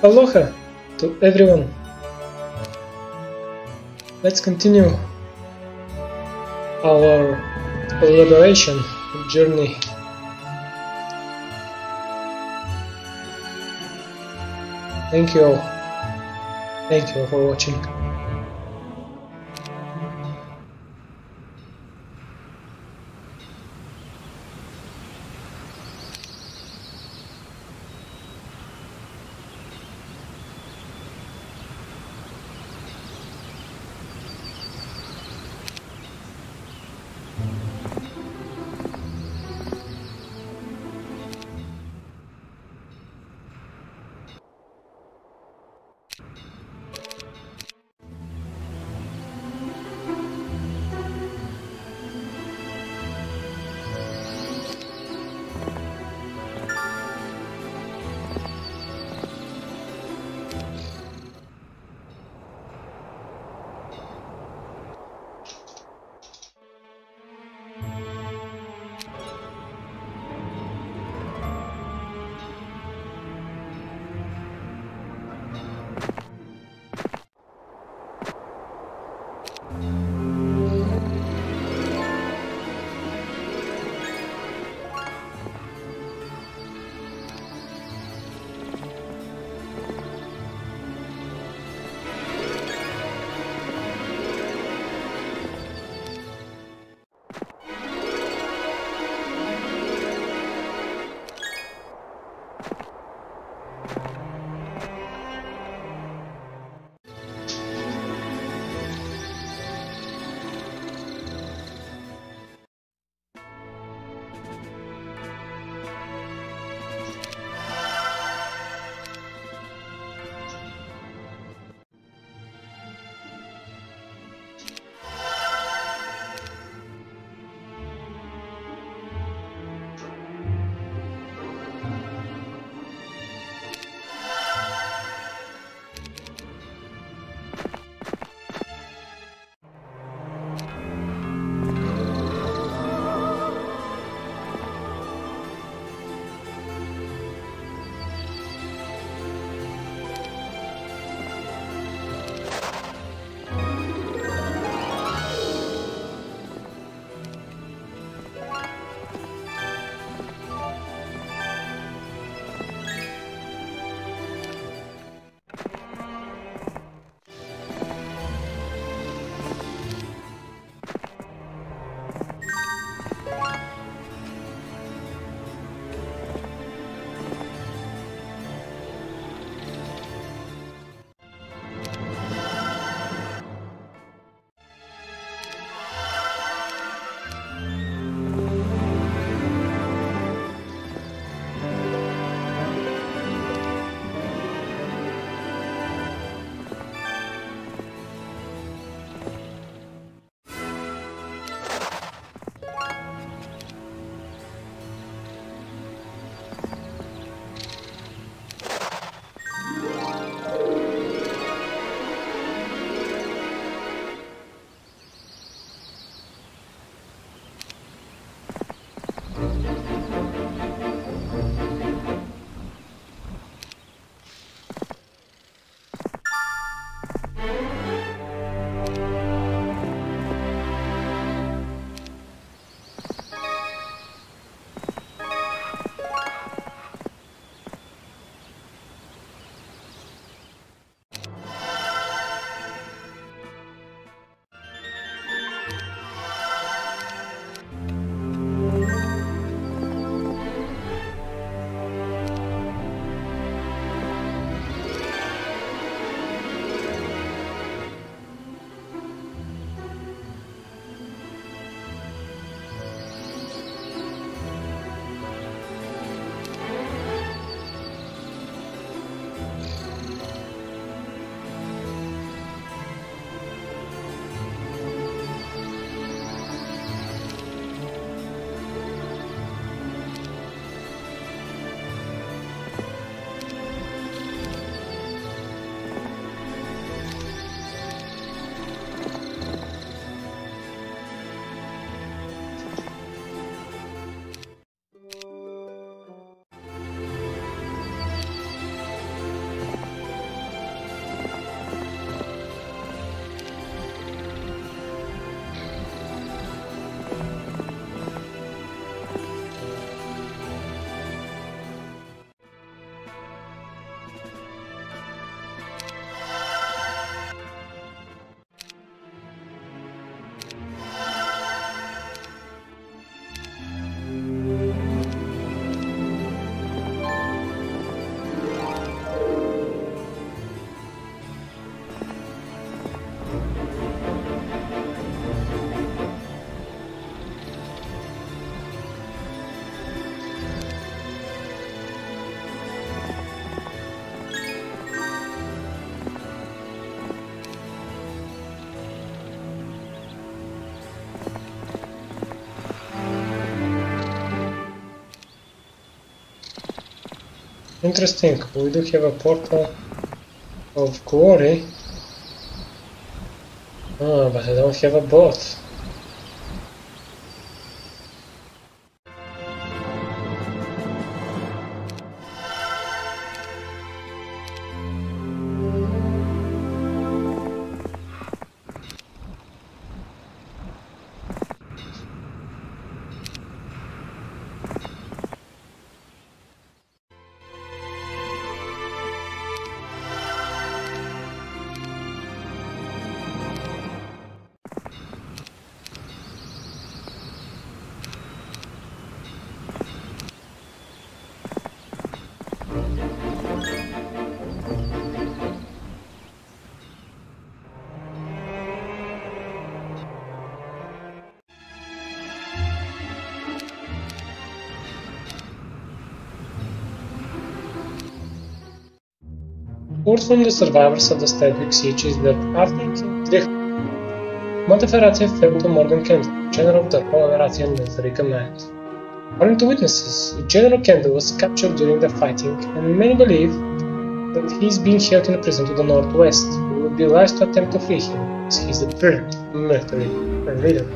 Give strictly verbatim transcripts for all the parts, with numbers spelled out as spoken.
Aloha to everyone. Let's continue our collaboration journey. Thank you all. Thank you for watching. Interesting. We do have a portal of glory. Ah, but I don't have a boat. Word from the survivors of the Stadwick siege is that after King Drift, Monteferrati fell to Morgan Kendall, general of the Royal Rathian military command. According to witnesses, General Kendall was captured during the fighting, and many believe that he is being held in a prison to the northwest. It would be wise to attempt to free him, as he is the brilliant military leader.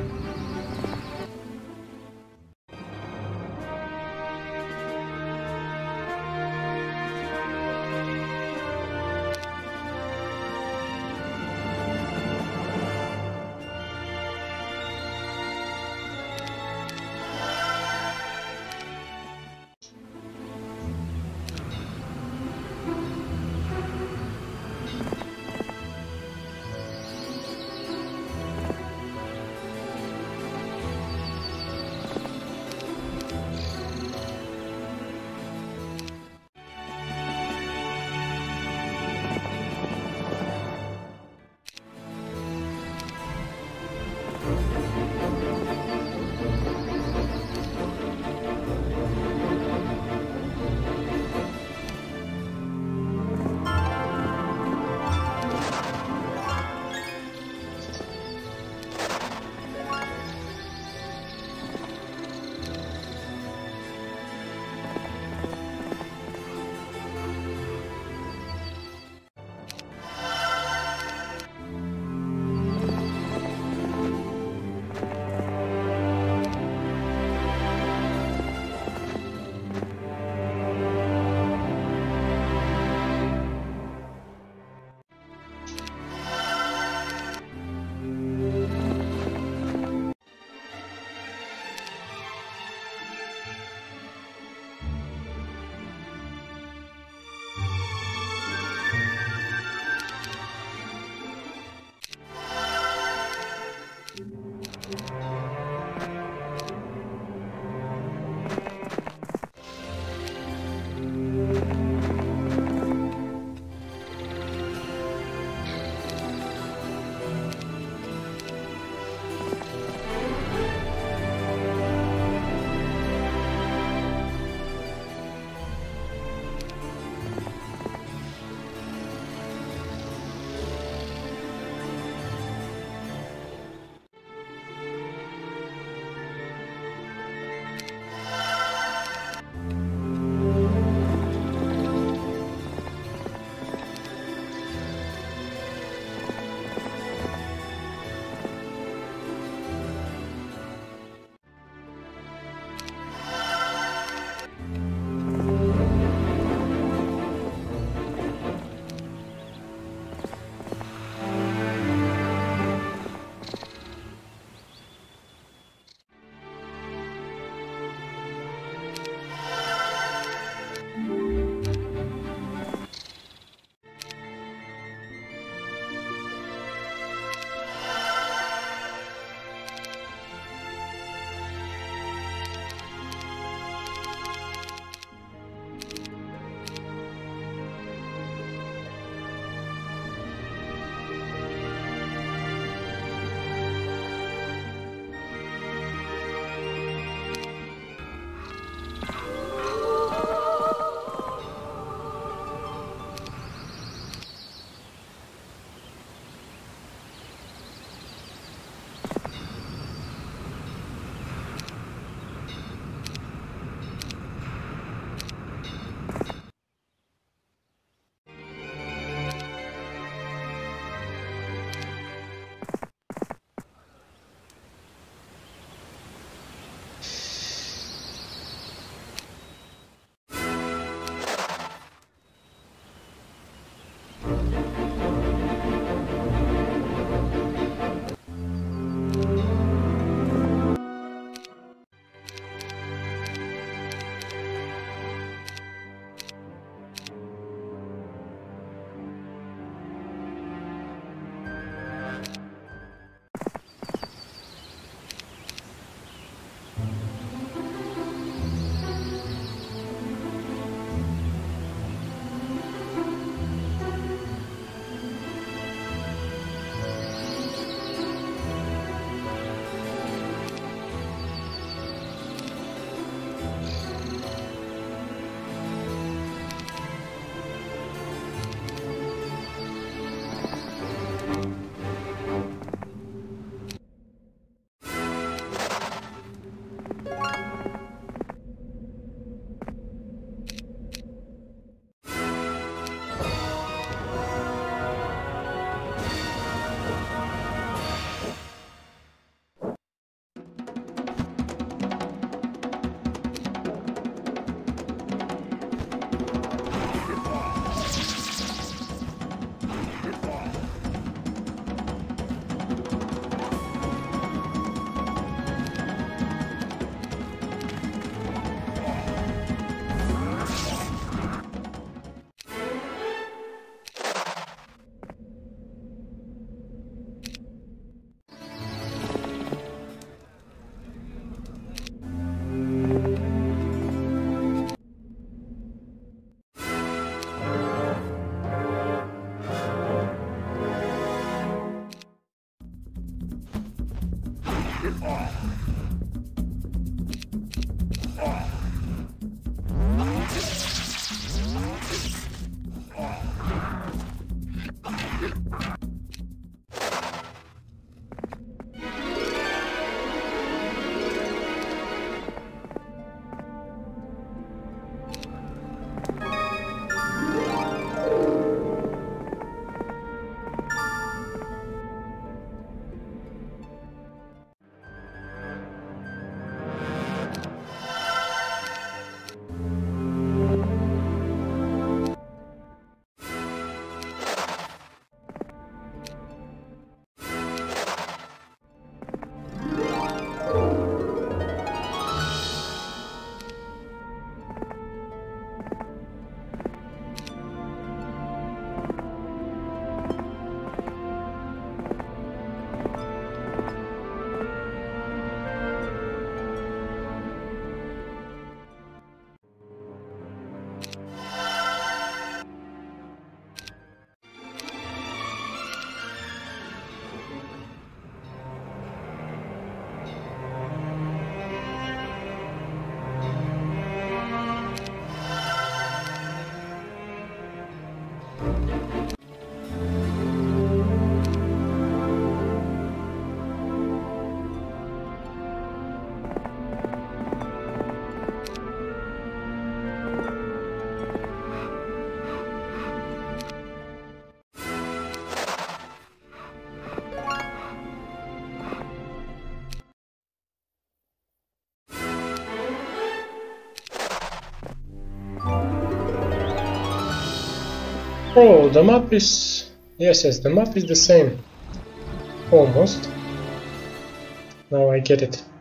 Oh, the map is... Yes, yes, the map is the same. Almost. Now I get it.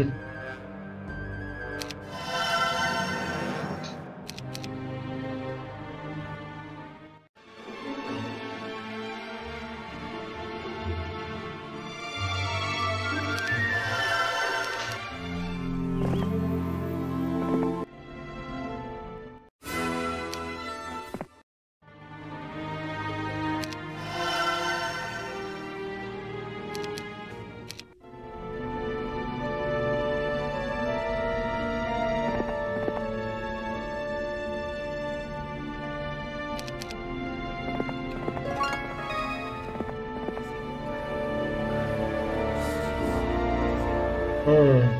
Hmm.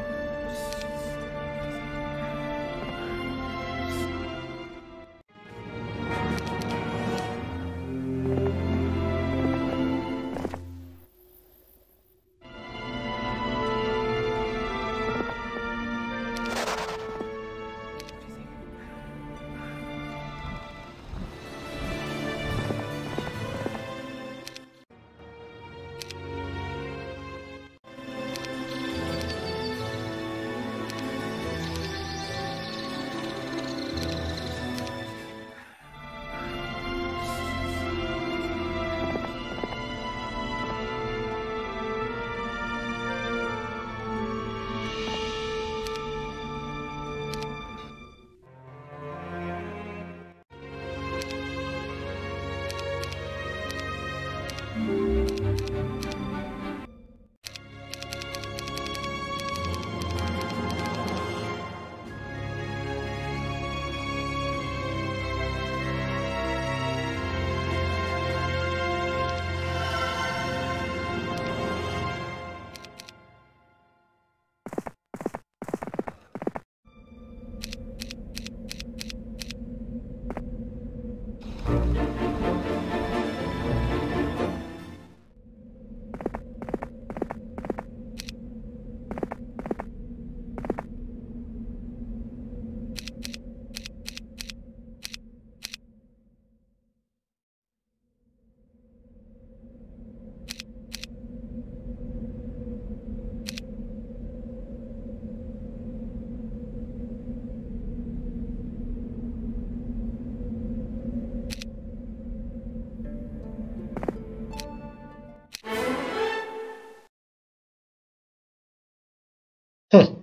Hmm.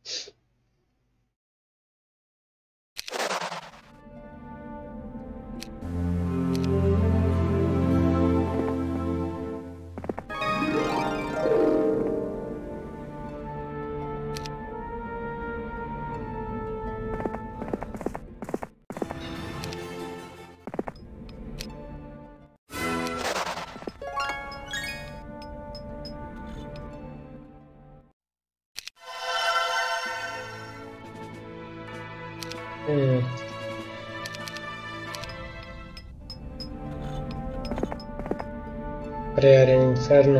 Hmm. Creare un inferno.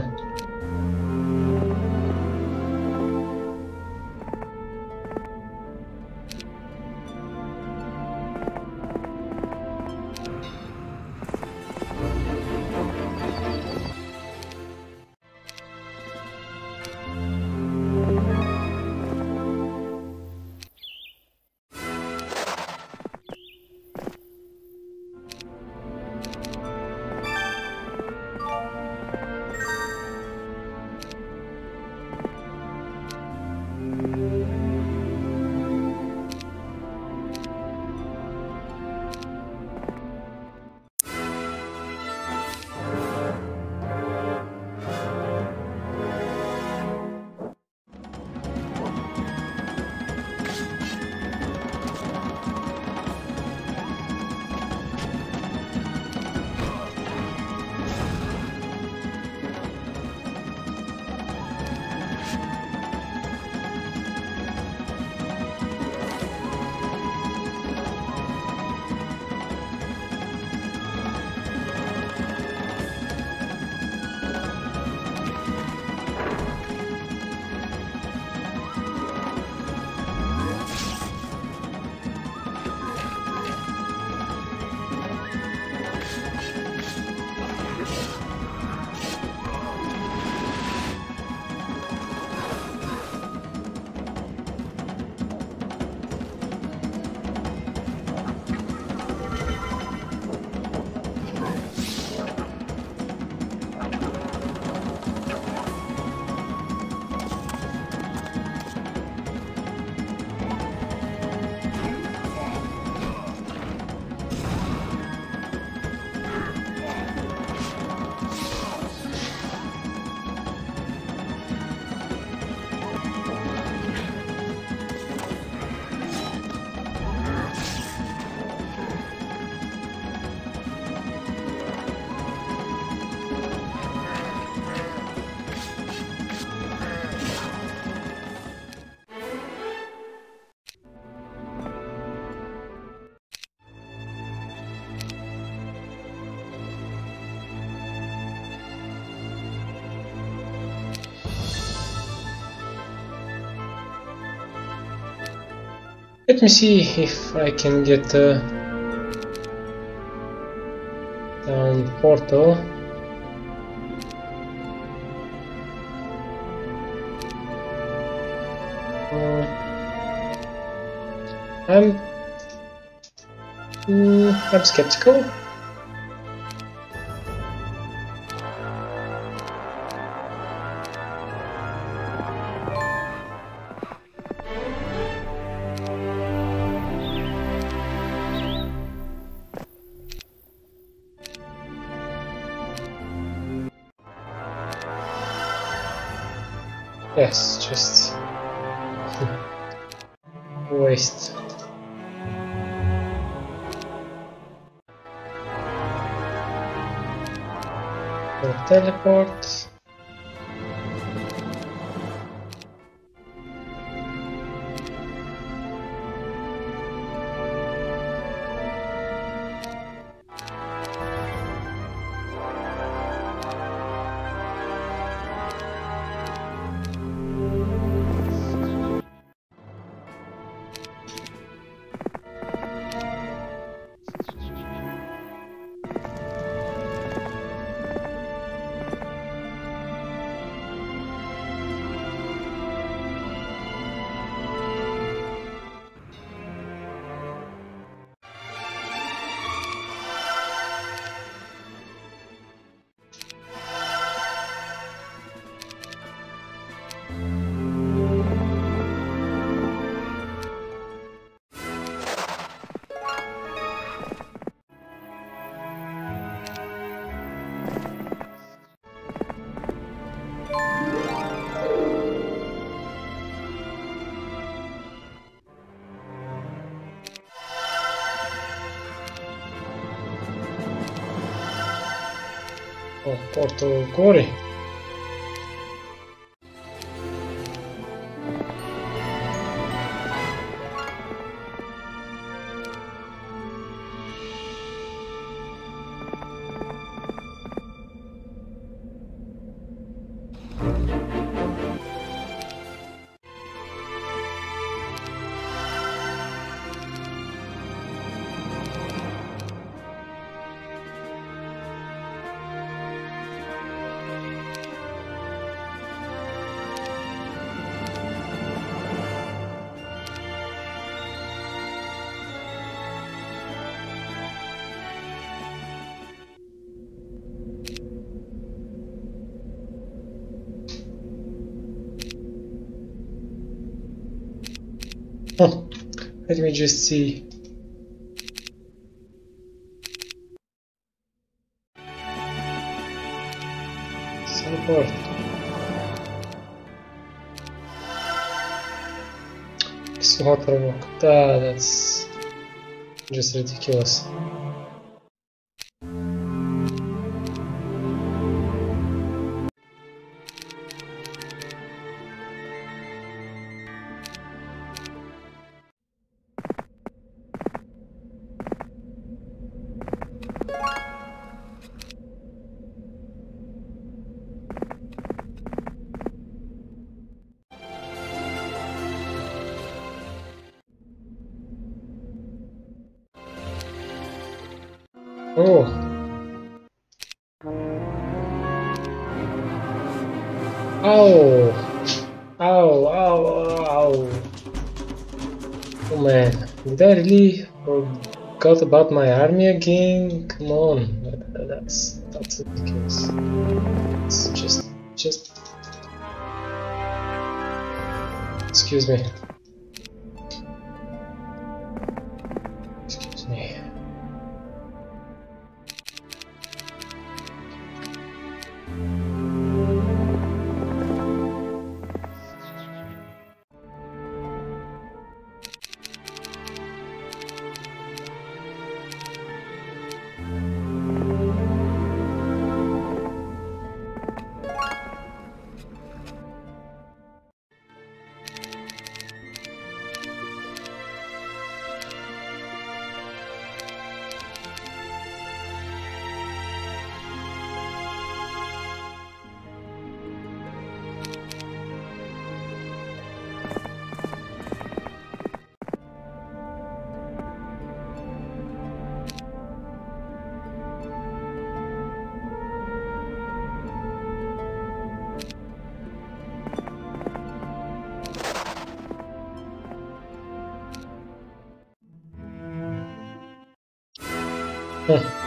Let me see if I can get a down portal. Uh, I'm mm, I'm skeptical. Yes, just waste. Or teleport. Oh, porto Gori. Oh, let me just see. Support. Water walk. Ah, that's just ridiculous. Oh. Ow. Ow, ow, ow. Oh man, did I really forgot about my army again? Come on, that, that's that's ridiculous. It's just, just. Excuse me. Excuse me. Hmm.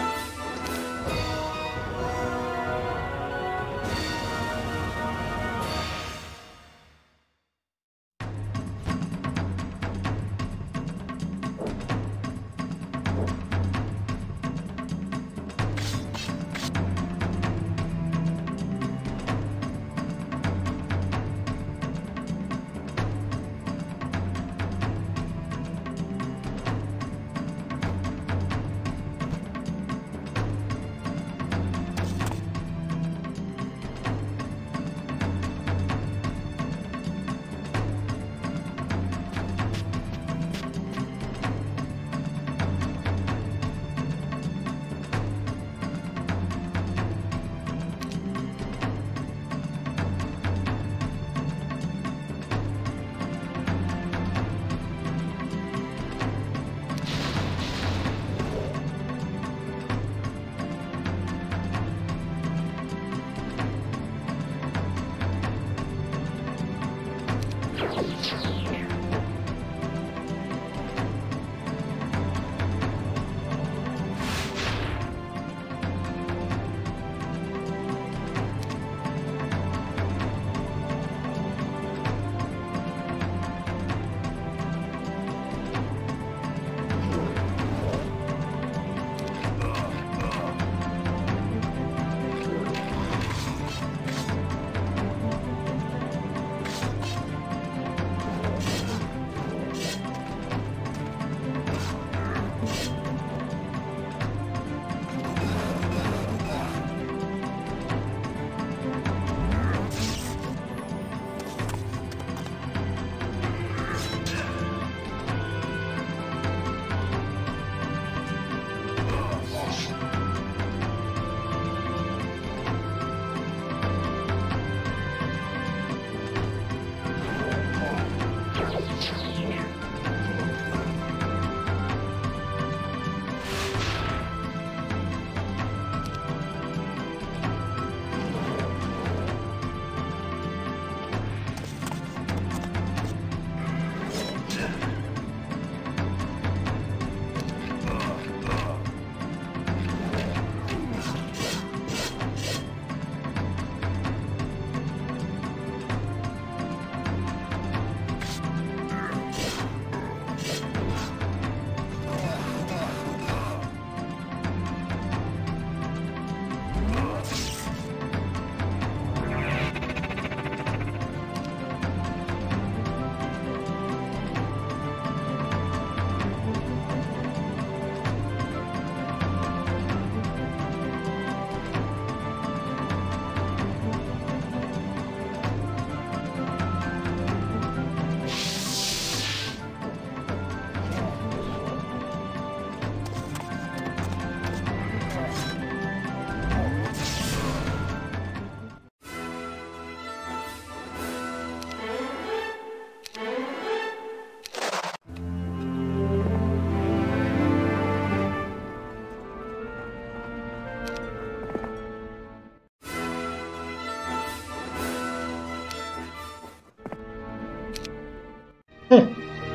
Hmm.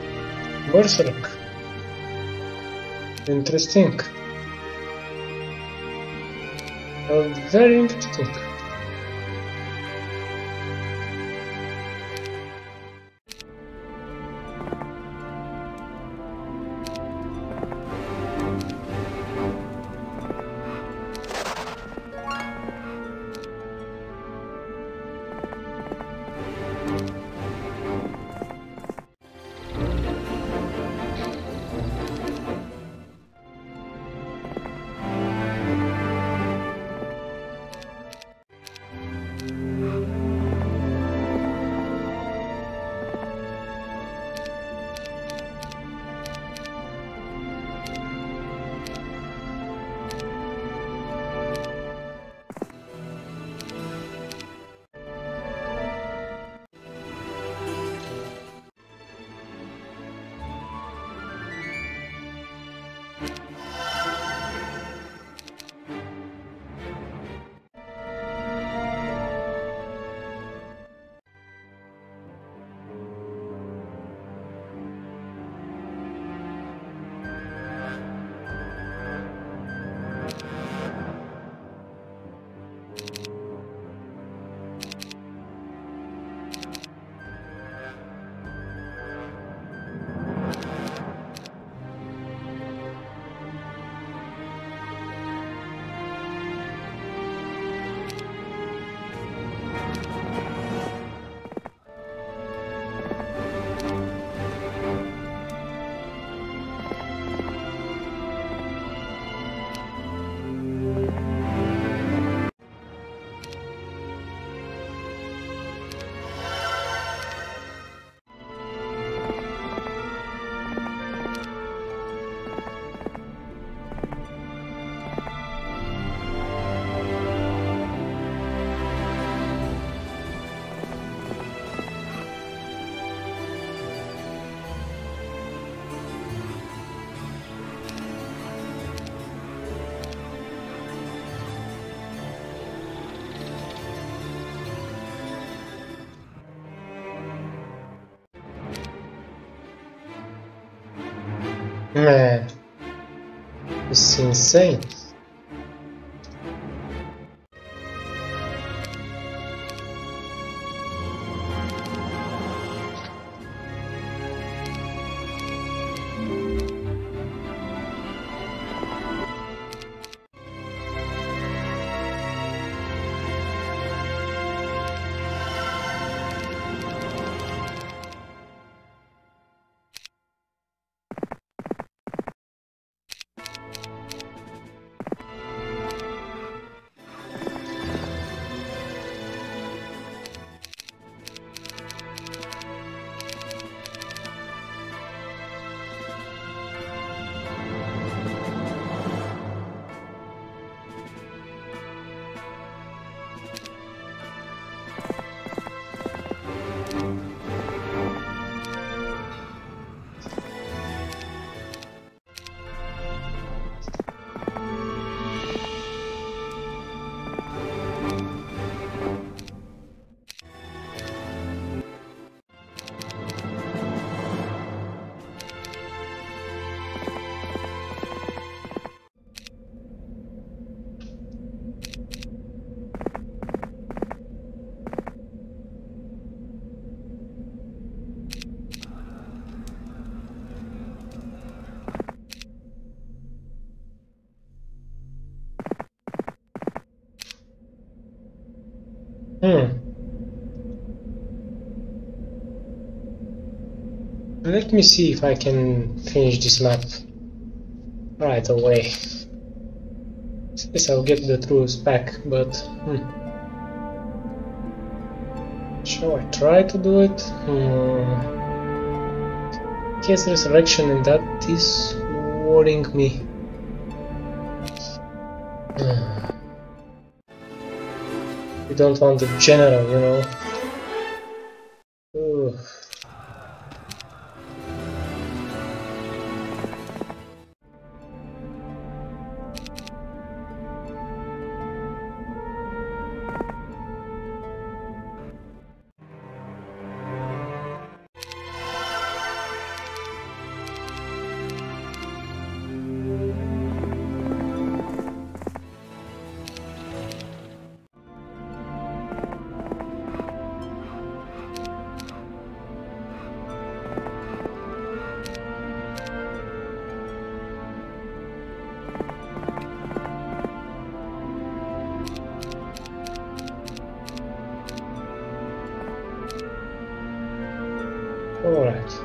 Berserk. Interesting. Uh, very interesting. Man, it's insane. Hmm. Let me see if I can finish this map right away. Yes, I'll get the true spec, but hmm. Shall I try to do it? Hmm. Case resurrection, and that is worrying me. Hmm. We don't want the general, you know. Ugh. All right.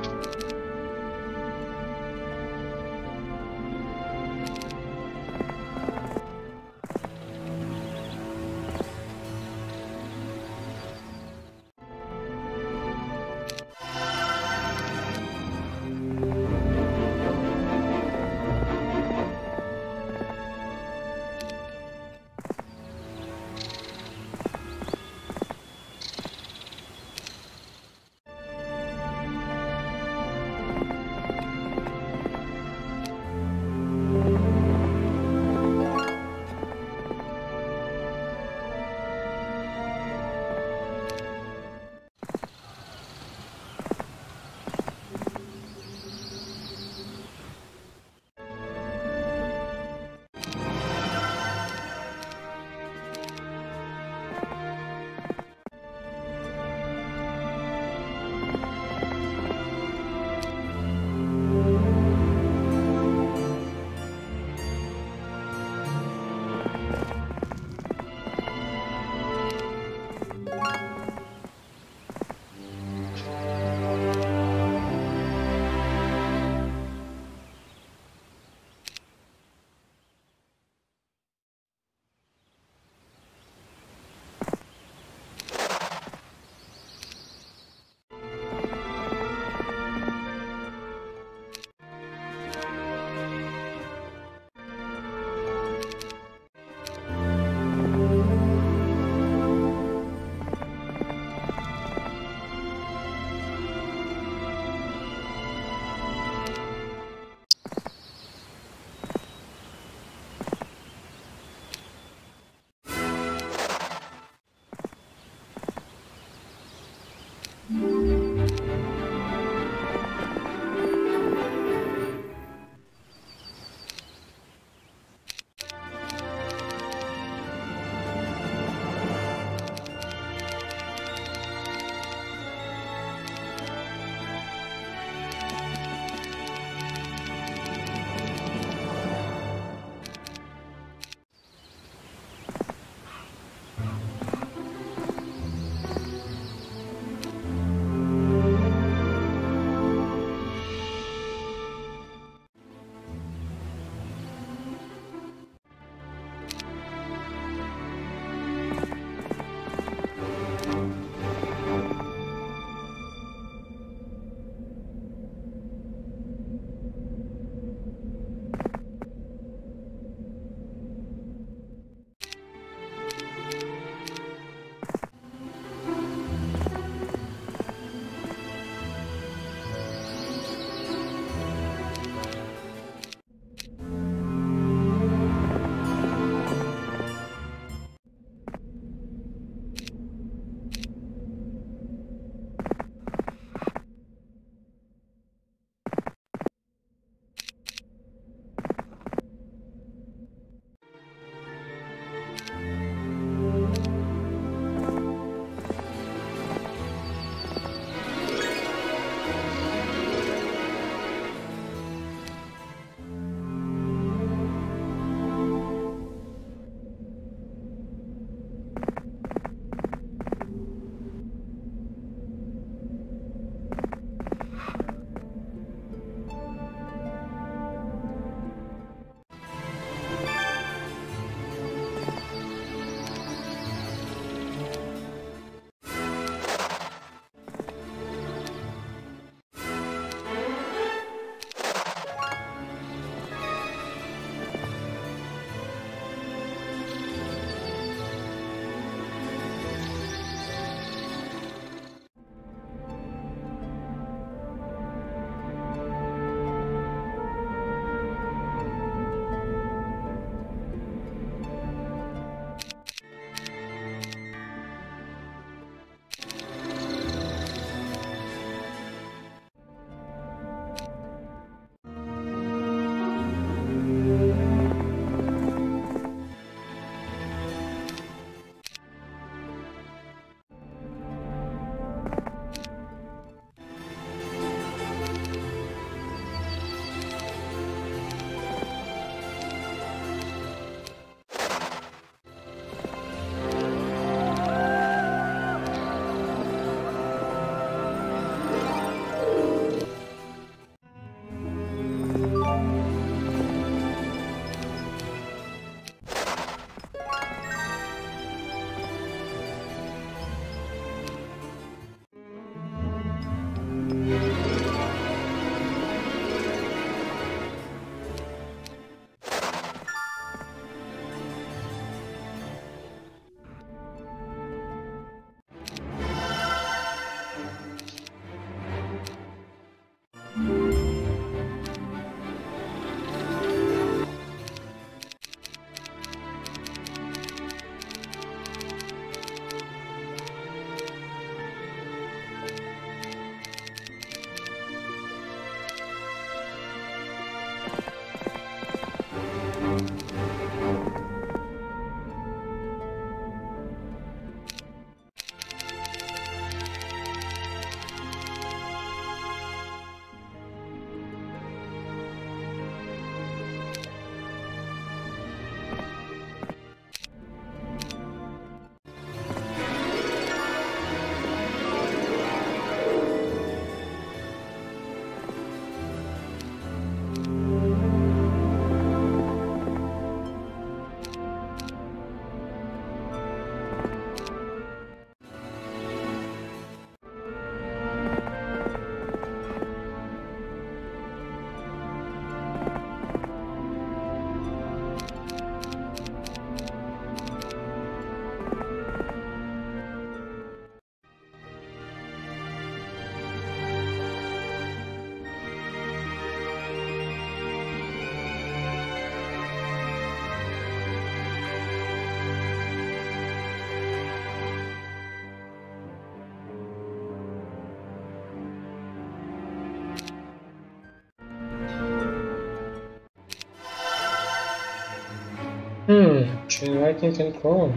Hmm, chain lightning and clone.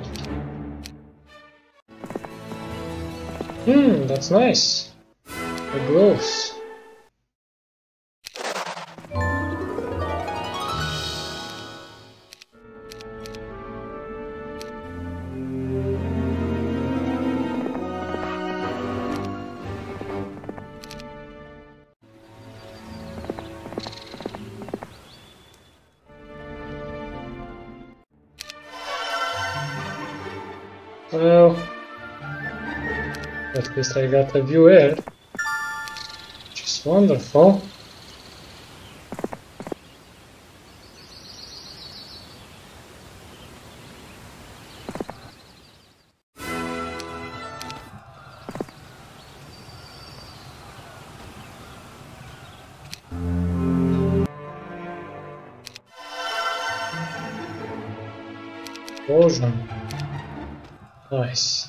Hmm, that's nice. The gloves. Well, at least I got a view here, which is wonderful. Explosion. Nice.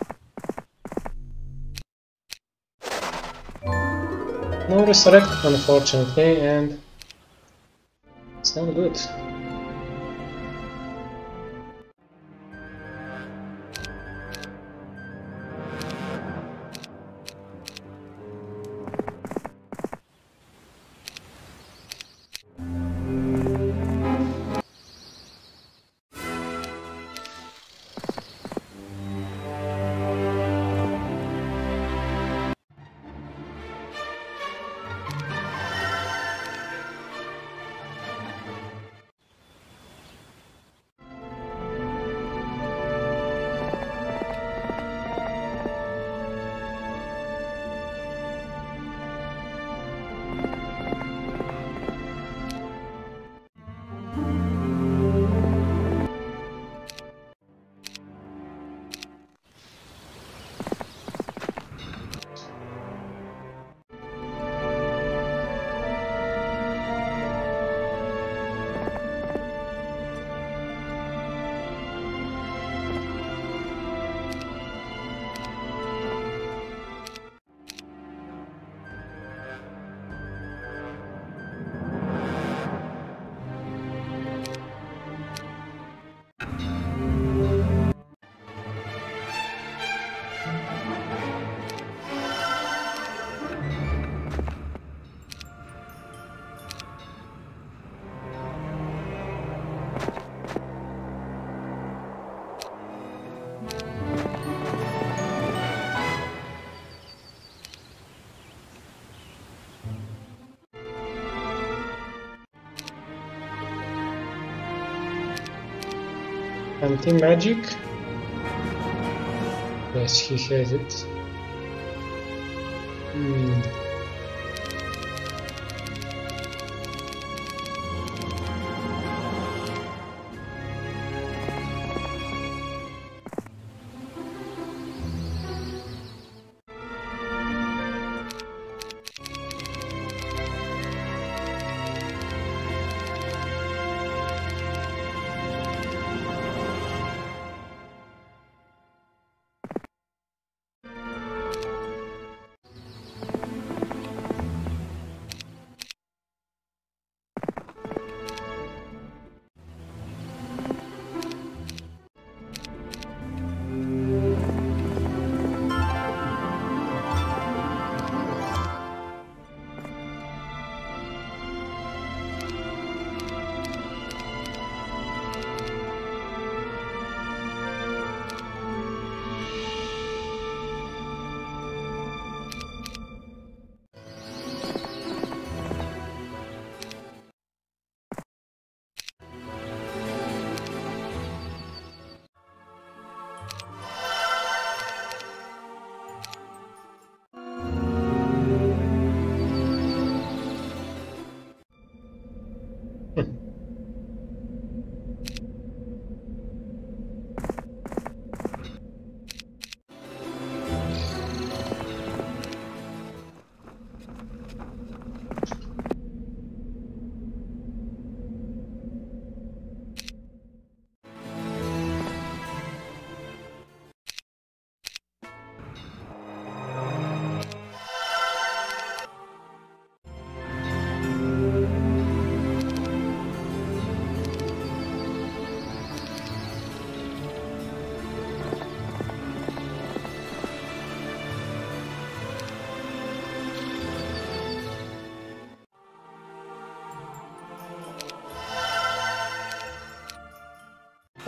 No resurrect, unfortunately, and it's not good. Anti-magic? Yes, he has it. Hmm.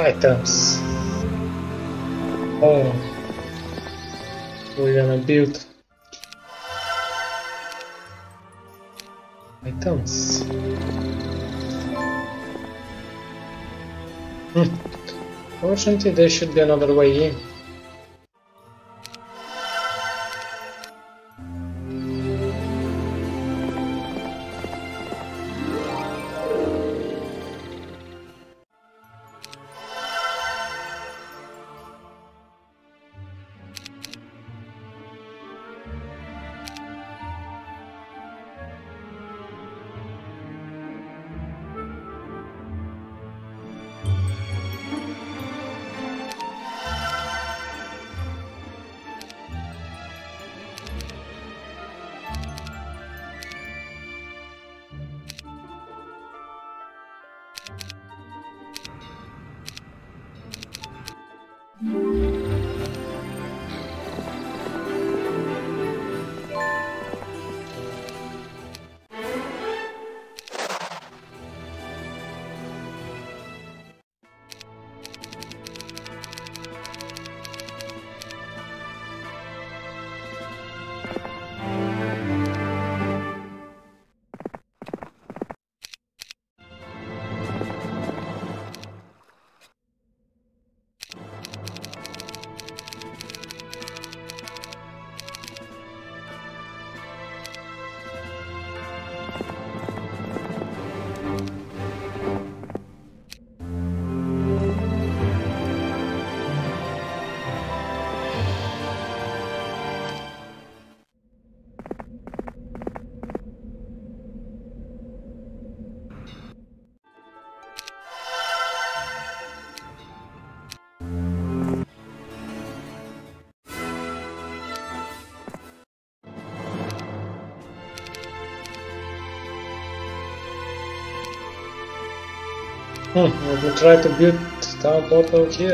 Items. Oh, we're gonna build items. Hmm. Fortunately, there should be another way in. Hmm, let me try to build town portal here.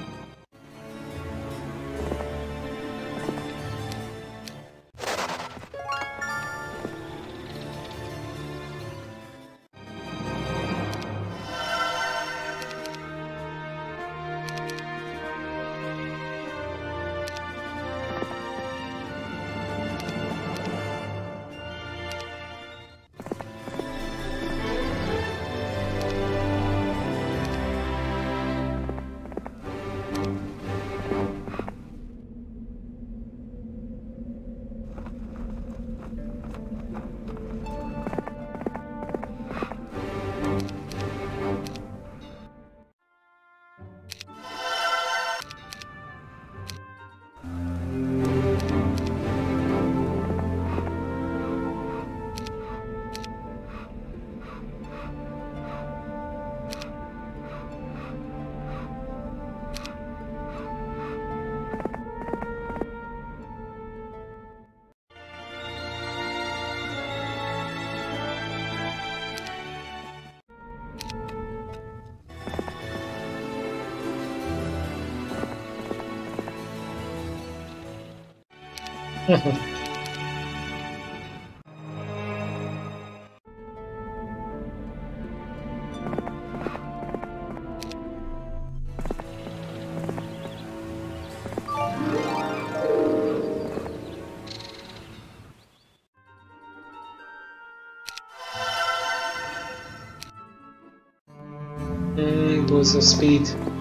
Mm, boost of speed.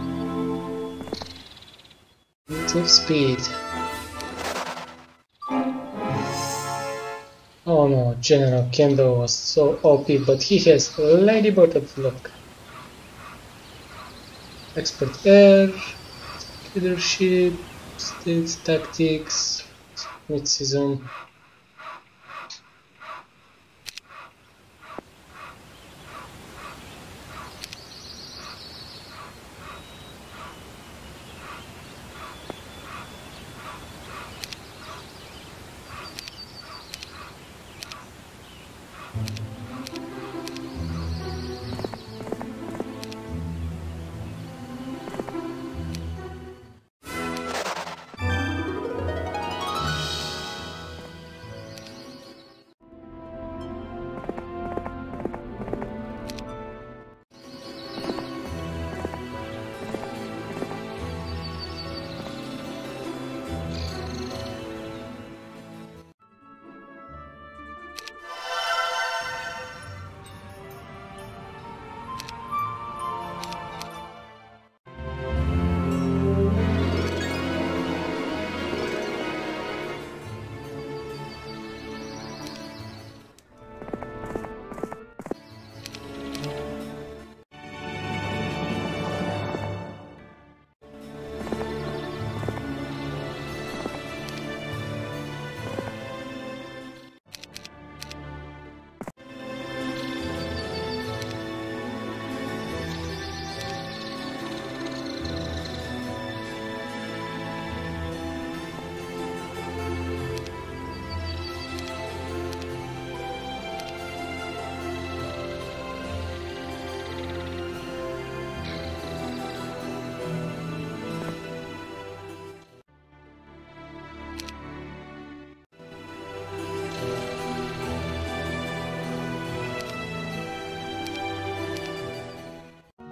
Boost of speed. Oh no, General Kendo was so O P, but he has Ladybird at luck. Expert air, leadership, states, tactics, mid-season.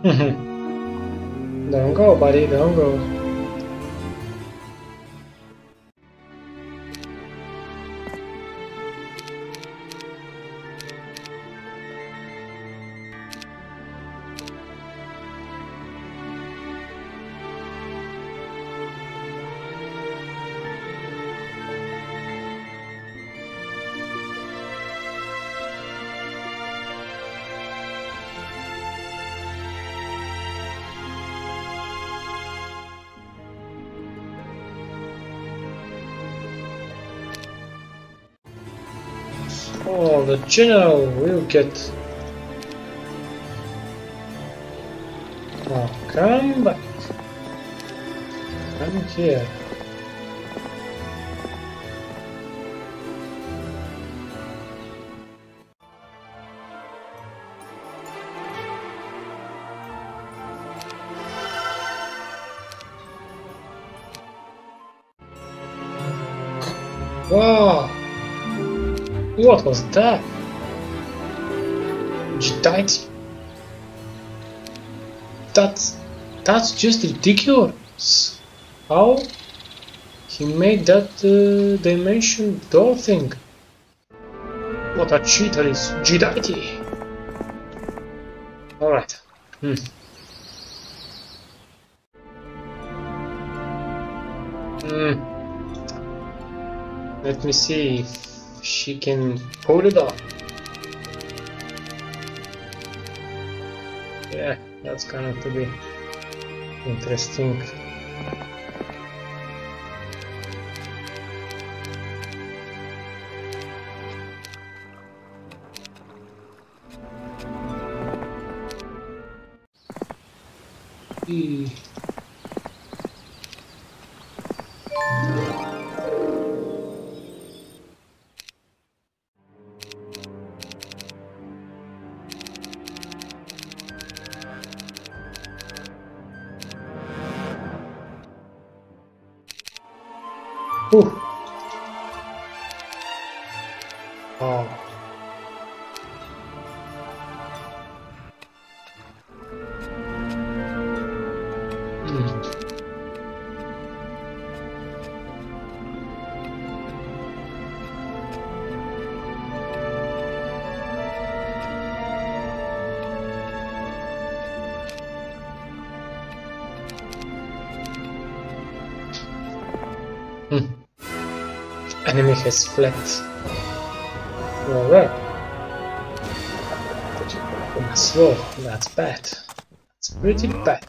Don't go, buddy, don't go. Oh, the general will get... Oh, come back. Come here. Wow! What was that? Jeddite? That's... that's just ridiculous. How he made that uh, dimension door thing? What a cheater is Jeddite! Alright. Hmm. Hmm. Let me see if she can pull it off. Yeah, that's going to be interesting. E Ooh. Oh. Hmm. Hmm. Enemy has fled. Alright. Slow. That's bad. That's pretty bad.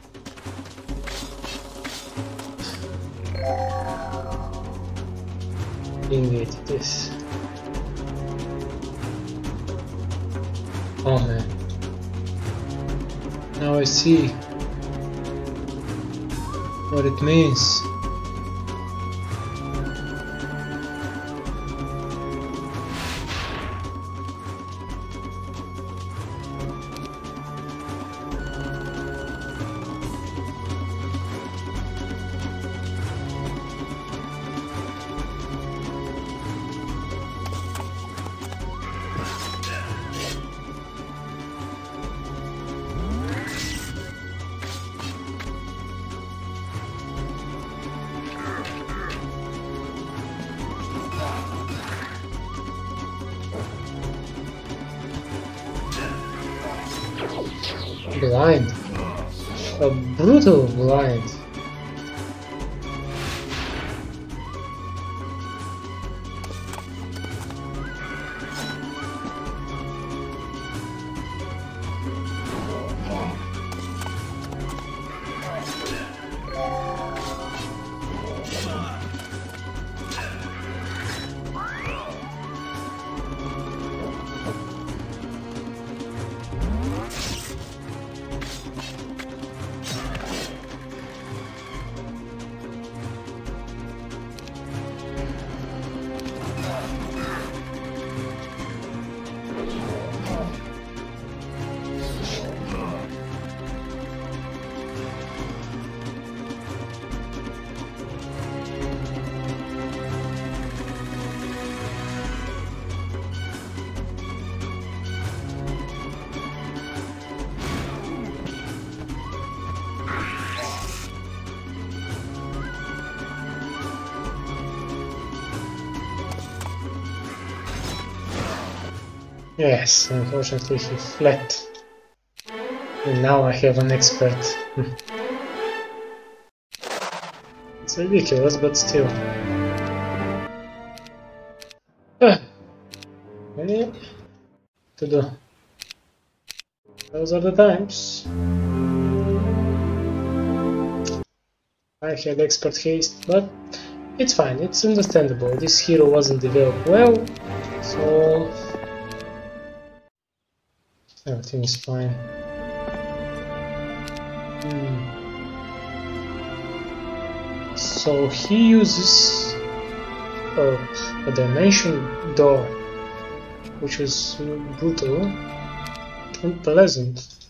Indeed it is. Oh man. Now I see what it means. Blind. A brutal blind. Yes, unfortunately he fled. And now I have an expert. It's ridiculous, but still. Ah, yeah, to do. Those are the times. I had expert haste, but it's fine, it's understandable. This hero wasn't developed well, so everything is fine. Hmm. So he uses uh, a dimension door, which is brutal, unpleasant.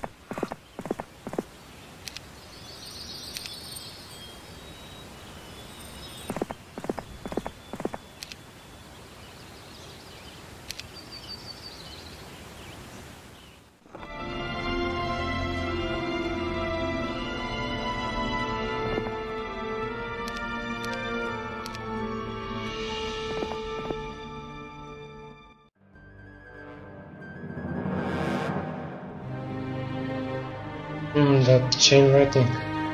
Hmm, that chain writing.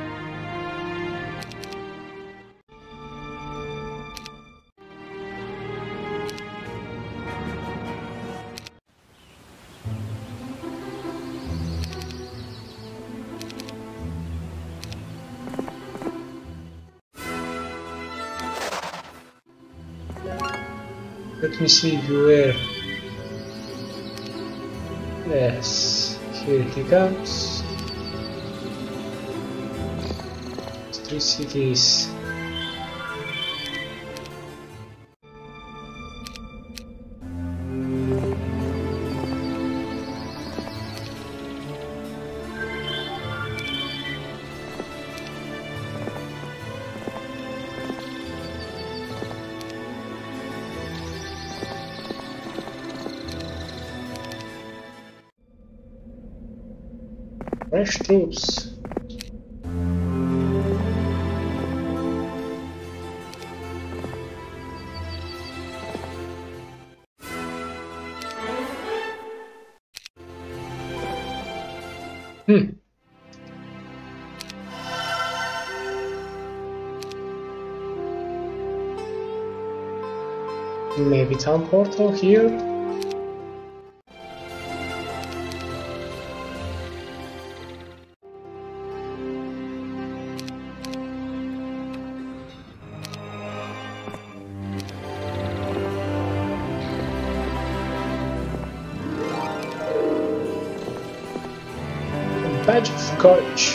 Let me see where. Yes, here he comes. Three cities. Fresh troops. Hmm. Maybe town portal here? Badge of courage.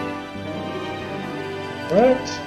Right.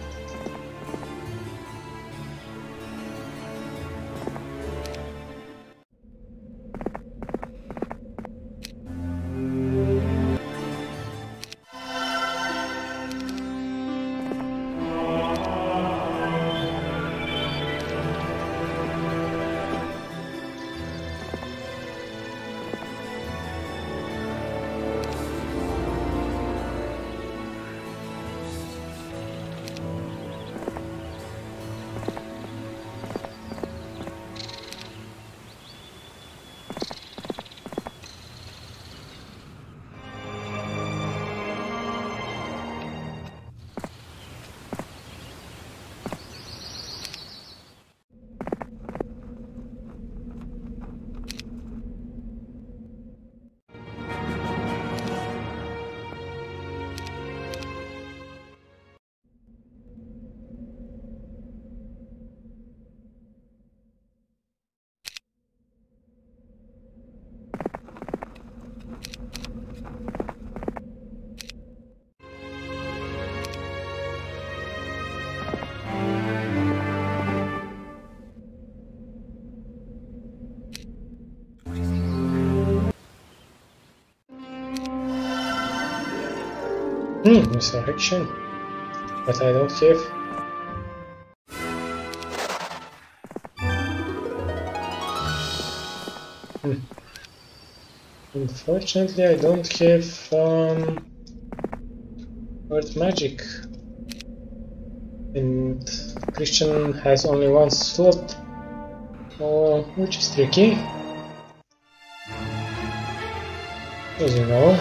Hmm, resurrection. But I don't have. Hmm. Unfortunately, I don't have um, word magic, and Christian has only one slot, uh, which is tricky. As you know.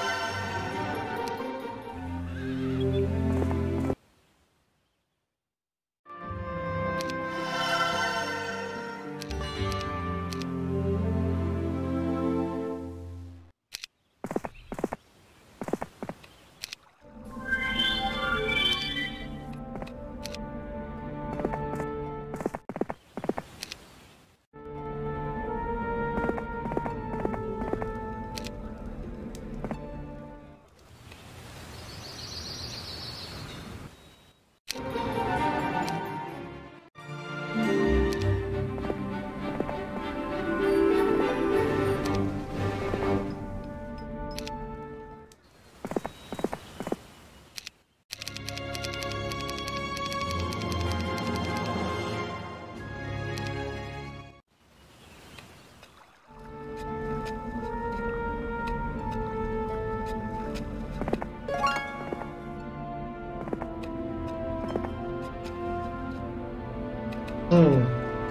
Hmm.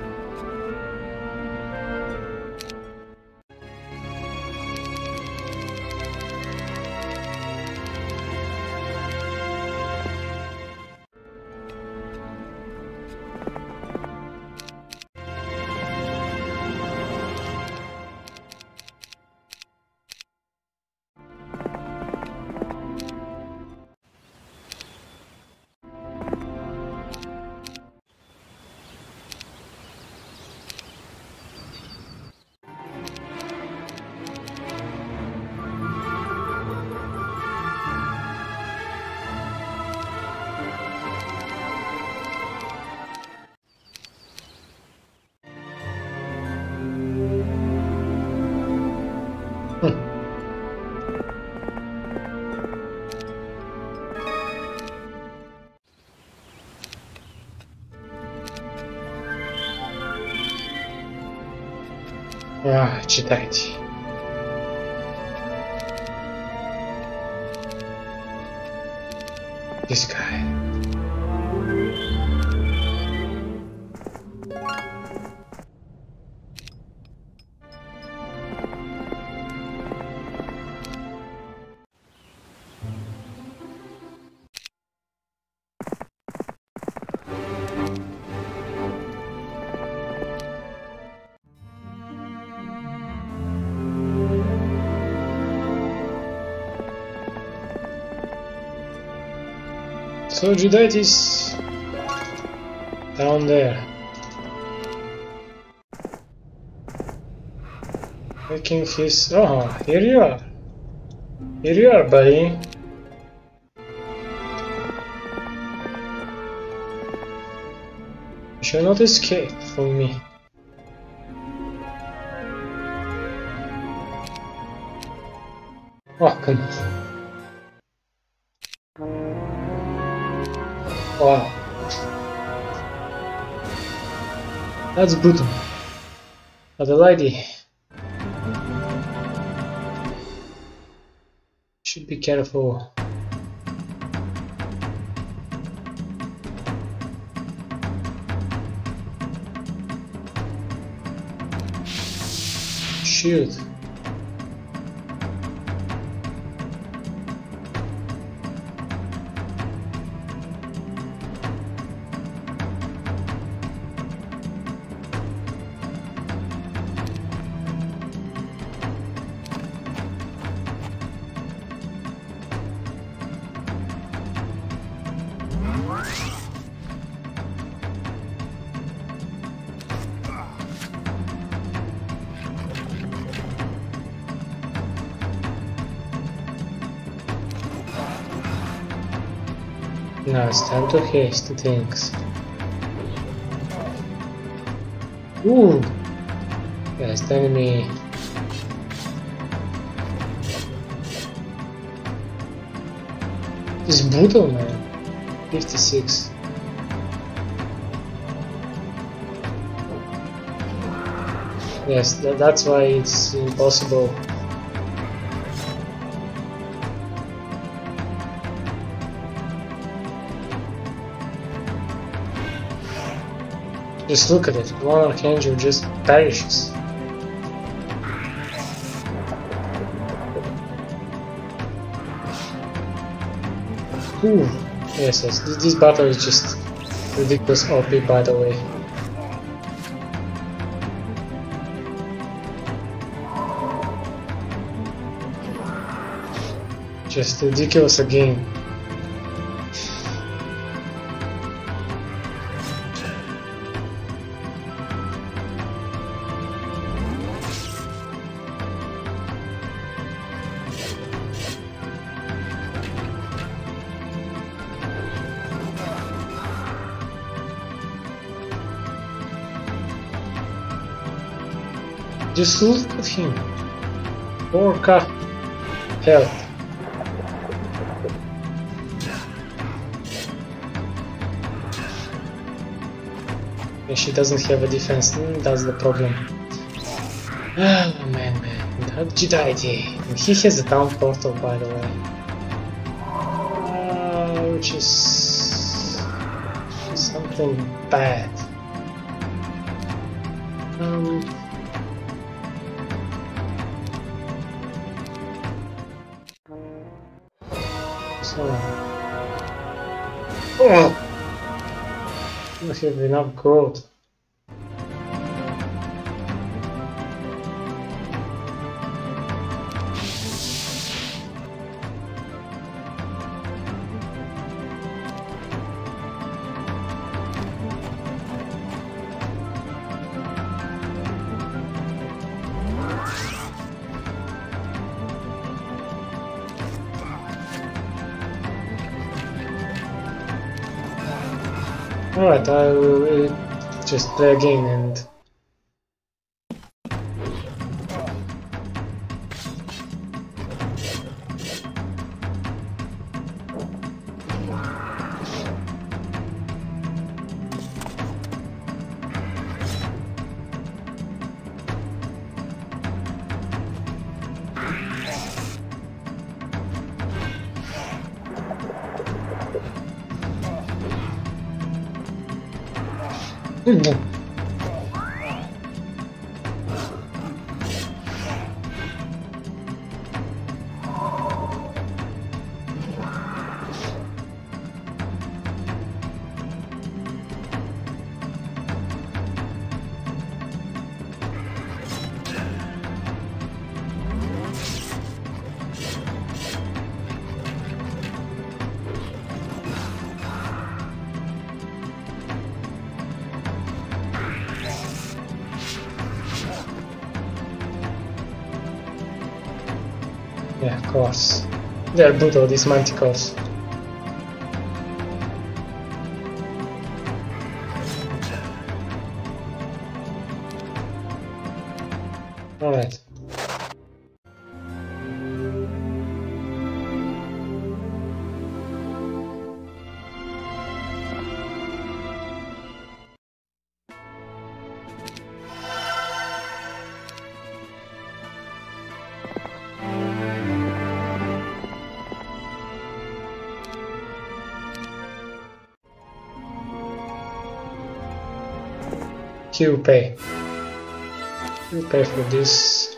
Ah, Jeddite. This guy. So Jeddite is down there, making his. Oh, here you are. Here you are, buddy. You shall not escape from me. Oh, come on. Wow, that's brutal. But the lady should be careful. Shoot. Now it's time to haste things. Ooh! Yes, the enemy. It's brutal, man. fifty-six. Yes, that, that's why it's impossible. Just look at it, one Archangel just perishes. Ooh, yes, yes. This, this battle is just ridiculous O P, by the way. Just ridiculous again. Just look at him. four K health. And she doesn't have a defense. Mm, that's the problem. Oh man, man. That Jeddite. And he has a down portal, by the way. Uh, which is something bad. Um. So, oh, I have enough gold. Alright, I will uh, just play again and... Mm-hmm. Yeah, of course. They're brutal, these manticores. Alright. You pay. You pay for this.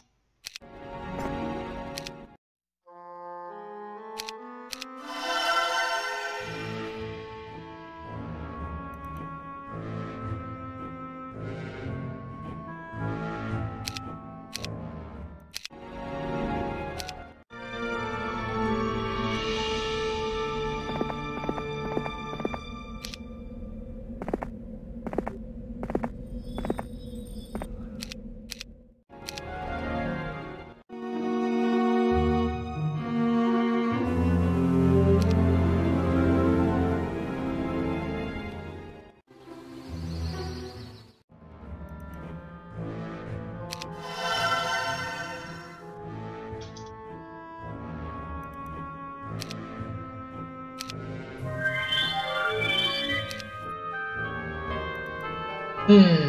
Hmm.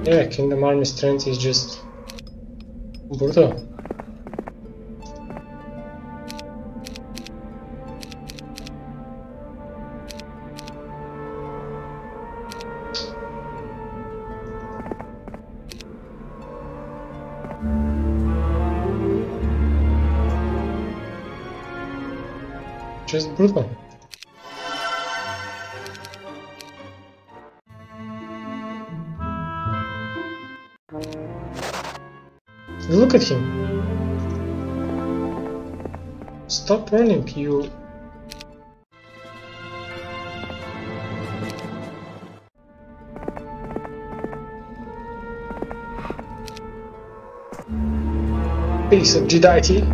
Yeah, Kingdom Army strength is just brutal. Just brutal. Look at him. Stop running, you. Piece of Jeddite.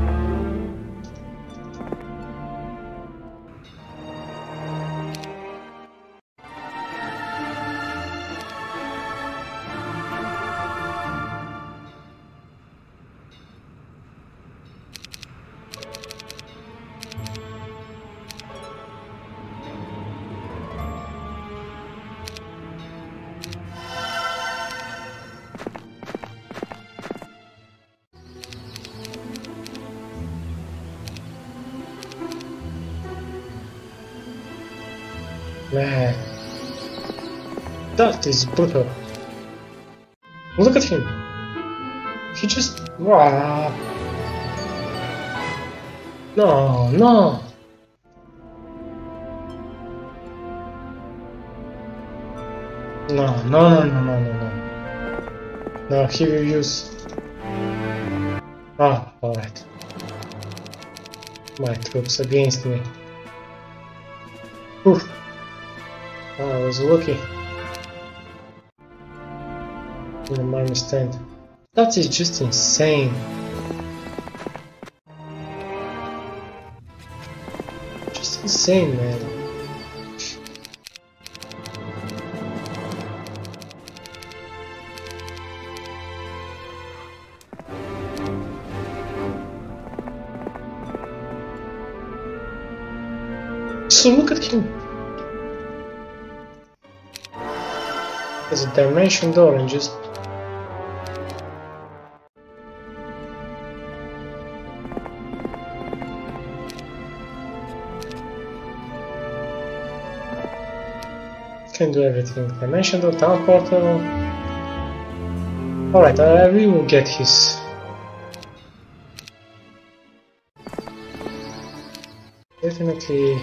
Man, that is brutal. Look at him. He just wow. No, no. No, no, no, no, no, no, no. No, he will use. Ah, alright. My troops against me. Oof. I was lucky. In the minus stand. That is just insane. Just insane, man. So look at him. There's a dimension door and just can do everything. Dimension door, town portal. Alright, uh, we will get his. Definitely.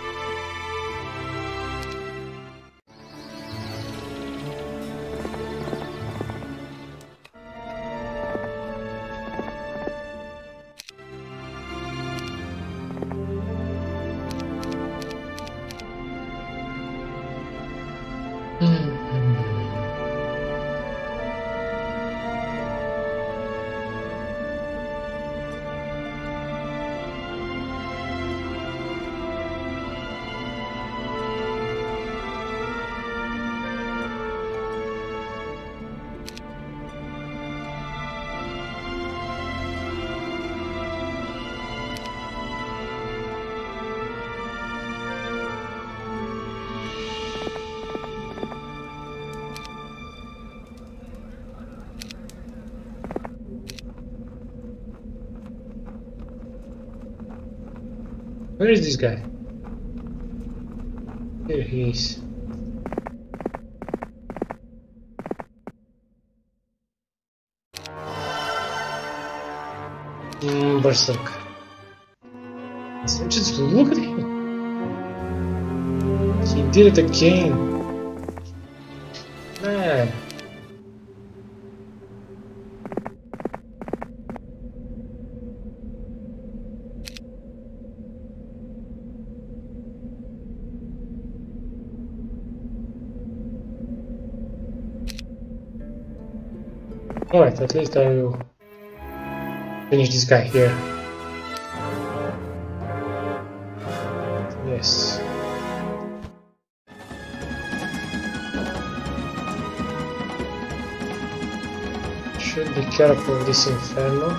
Where is this guy? Here he is. Mm, Berserk. So just look at him. He did it again. Man. Alright, at least I will finish this guy here. Yes. Should be careful of this inferno.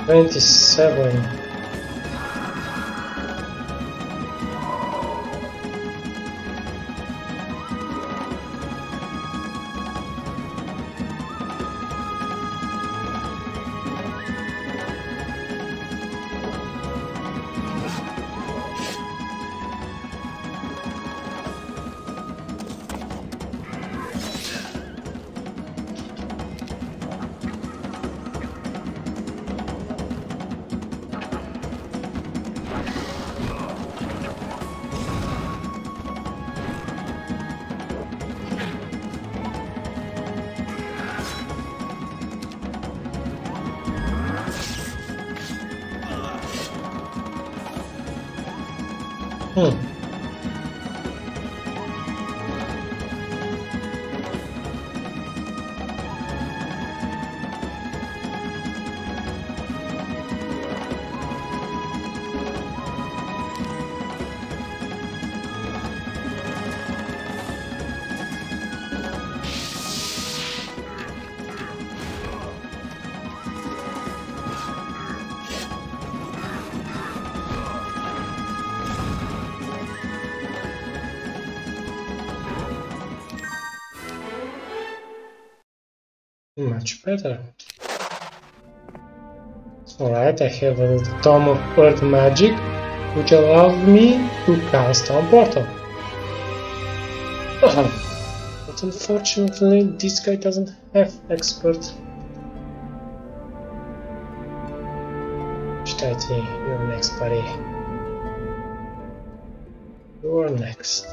twenty-seven. Hmm. Much better. Alright, I have a little Tome of Earth Magic, which allows me to cast on Portal. But unfortunately, this guy doesn't have Expert. Jeddite, you're next, buddy. You're next.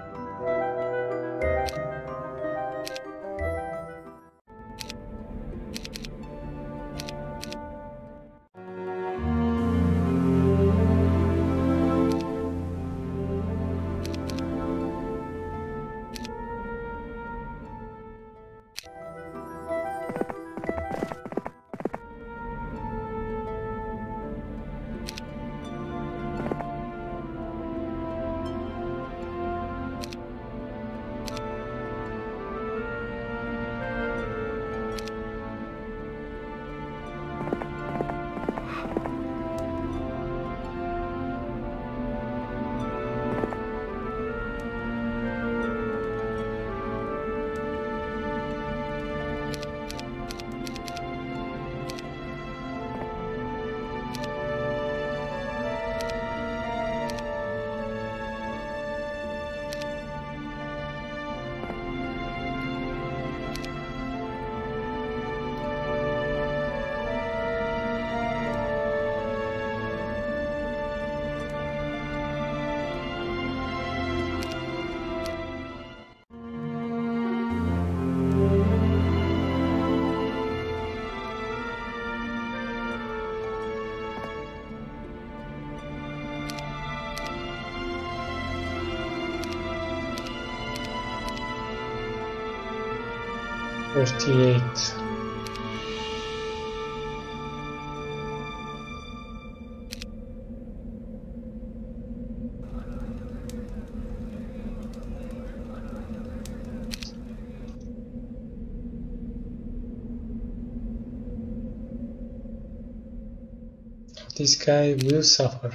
thirty-eight. This guy will suffer.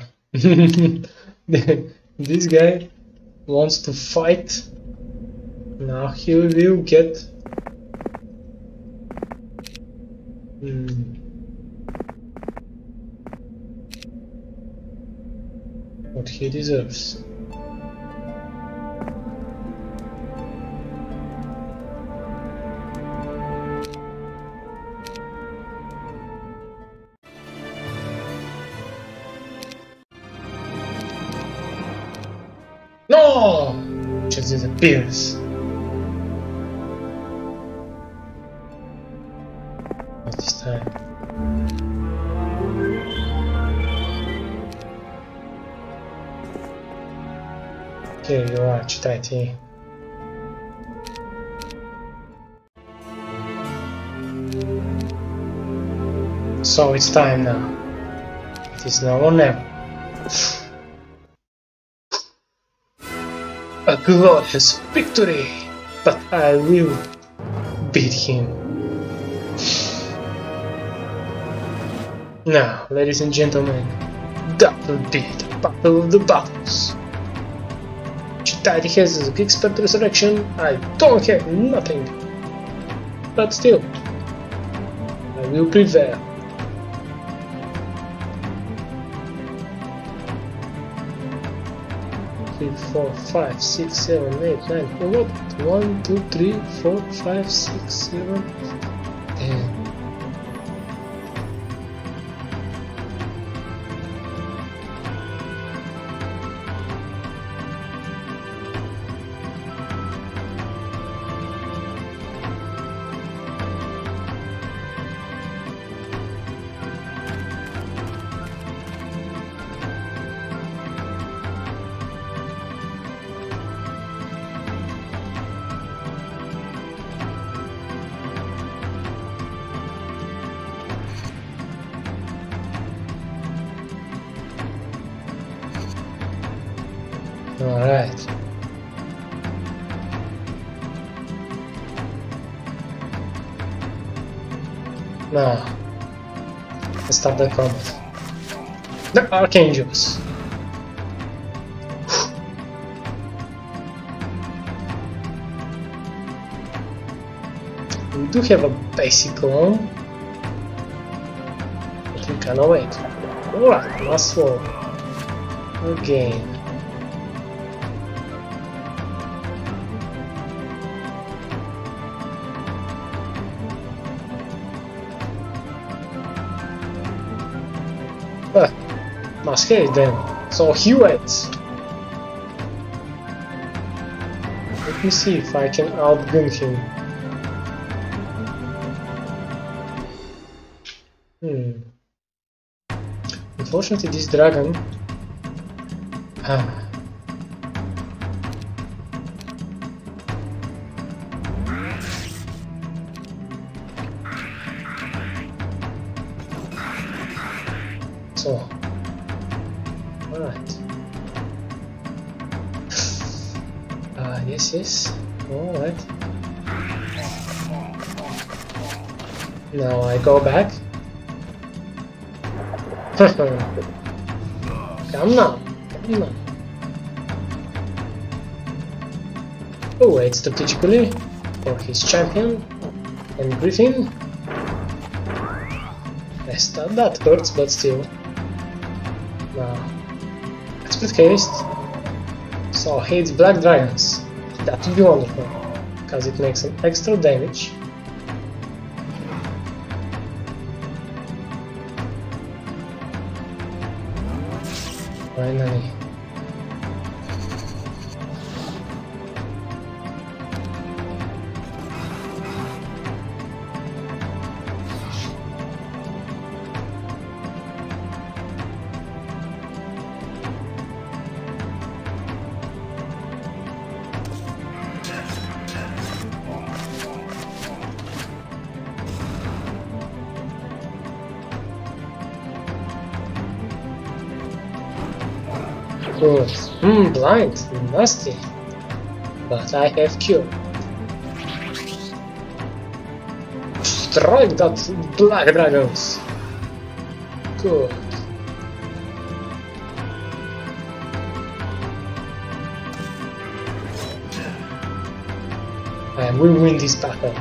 This guy wants to fight. Now he will get hmm, what he deserves. No! Just disappears. Not this time. Okay, you are Jeddite. So it's time now. It is now or never. A glorious victory, but I will beat him. Now, ladies and gentlemen, that will be the battle of the battles. Jeddite has a expert resurrection, I don't have nothing. But still, I will prevail. three, four, five, six, seven, eight, nine, what? one, two, three, four, five, six, seven, ten. Alright. Now, let's start the combat. The Archangels. We do have a basic one, but we cannot wait. Alright, last one. Again. Uh, Masquerade then. So he waits. Let me see if I can outgun him. Hmm. Unfortunately, this dragon. Ah. So, alright. Uh, yes, yes. Alright. Now I go back. Come now. Come now. Oh, wait strategically for his champion and Griffin. Yes, that, that hurts, but still. Now, expert haste. So hates black dragons. That would be wonderful, because it makes some extra damage. Finally. Good. Hmm, blind, nasty. But I have cure. Strike that black dragons. Good. And we win this battle.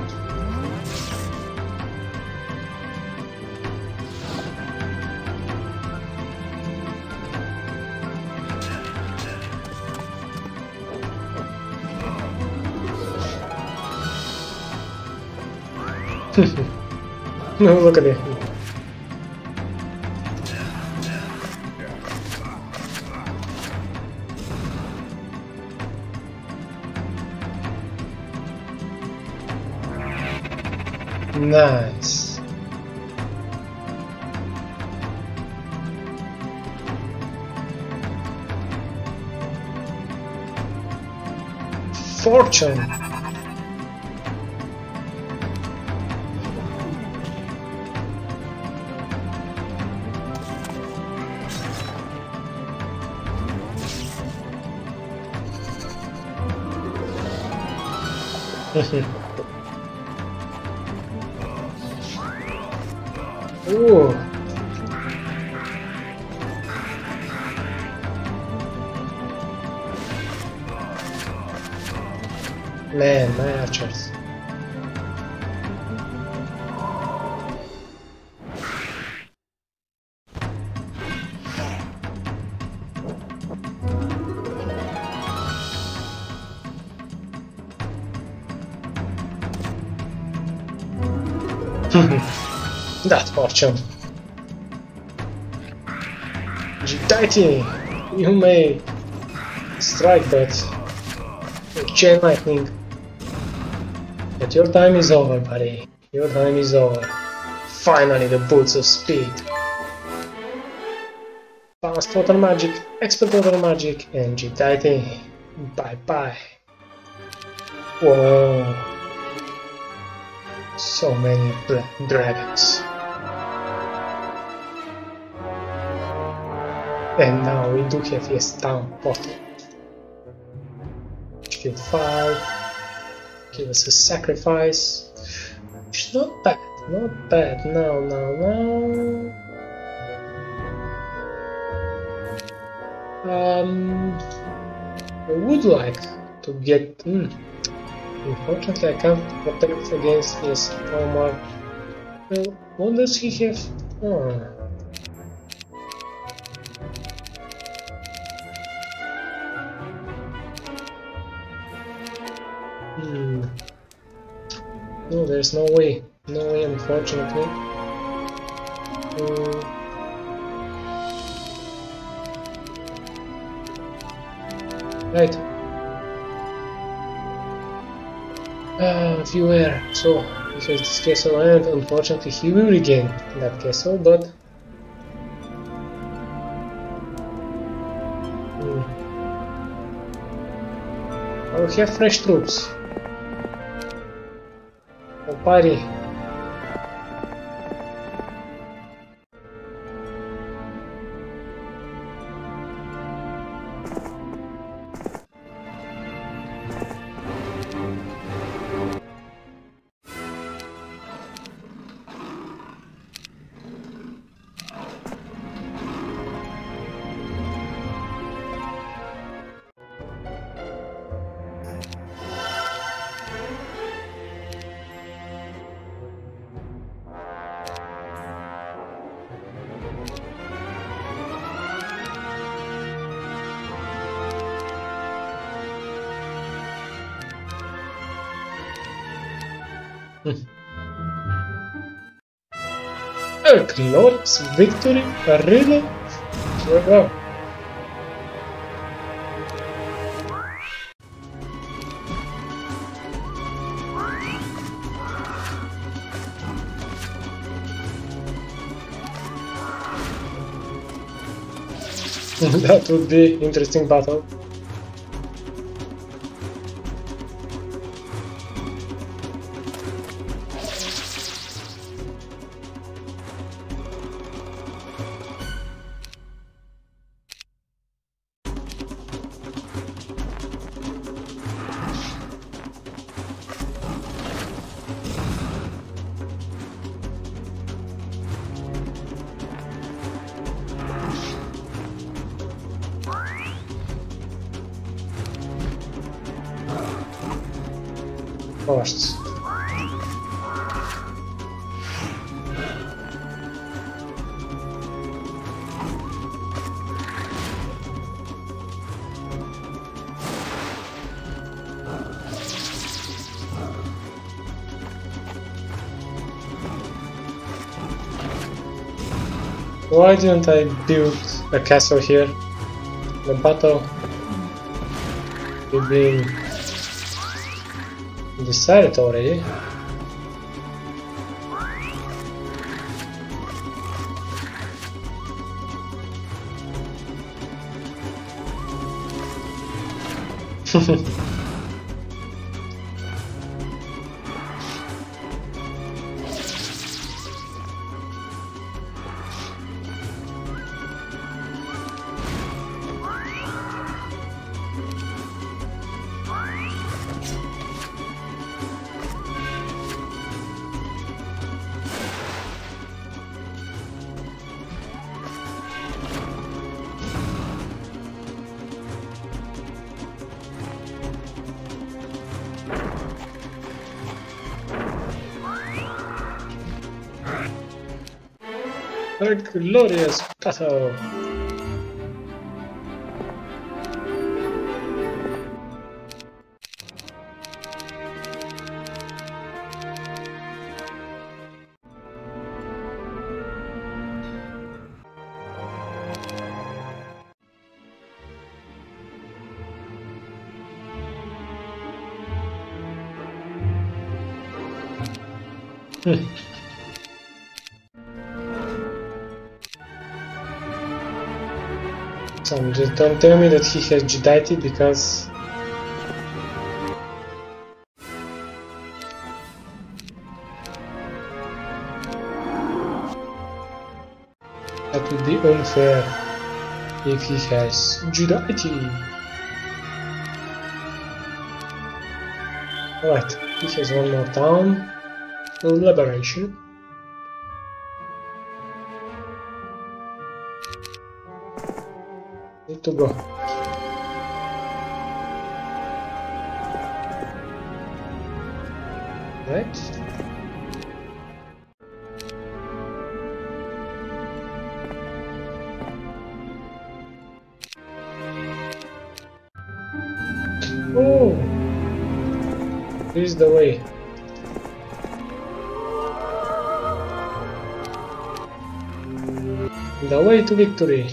No, look at it. Nice. Fortune. Ooh. Man, my archers. That fortune. Jeddite, you may strike, but chain lightning. But your time is over, buddy. Your time is over. Finally, the boots of speed. Fast water magic, expert water magic, and Jeddite. Bye bye. Whoa. So many black dragons. And now we do have his town portal. Field five. Give us a sacrifice. Which is not bad, not bad. No, no, no. Um, I would like to get. Mm, unfortunately, I can't protect against his armor. Well, what does he have? Oh. Hmm. No, there's no way. No way, unfortunately. Uh, right. Ah, if you were. So, this is this castle, and unfortunately, he will regain that castle, but. Hmm. I will have fresh troops. Oh, party. A glorious victory? Really? Here we go. That would be interesting battle. Costs. Why didn't I build a castle here? The battle will be decided already. A glorious battle! Hmm. So just don't tell me that he has Jeddite because that would be unfair if he has Jeddite. Alright, he has one more town. Liberation. Need to go. Right. Oh, this is the way. The way to victory.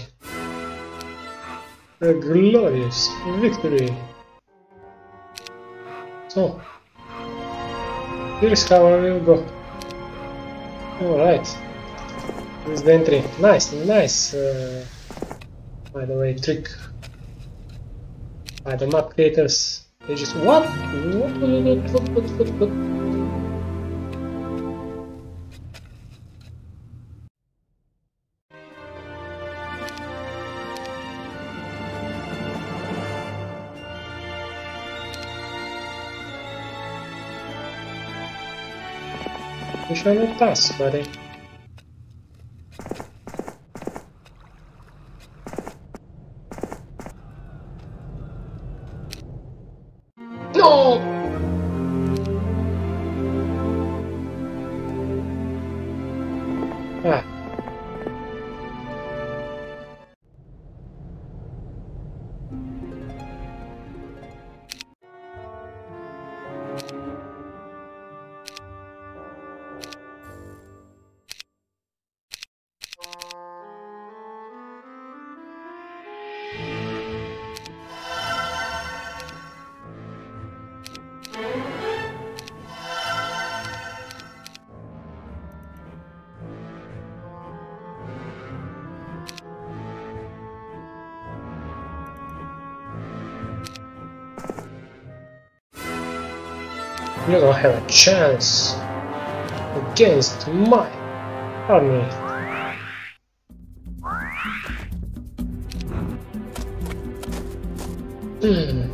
A glorious victory. So, here's how I will go. Alright. This is the entry. Nice, nice. Uh, by the way, trick by the map creators. They just what? What? What? What? What? What? What? You shall not pass, buddy. No! Ah. You don't have a chance against my army. Hmm.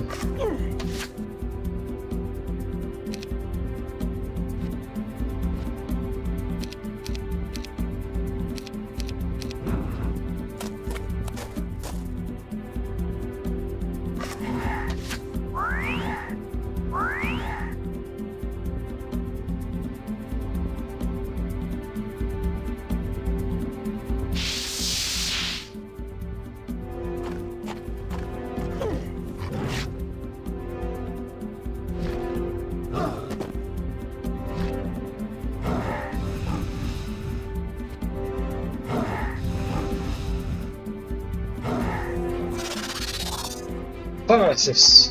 Parasites.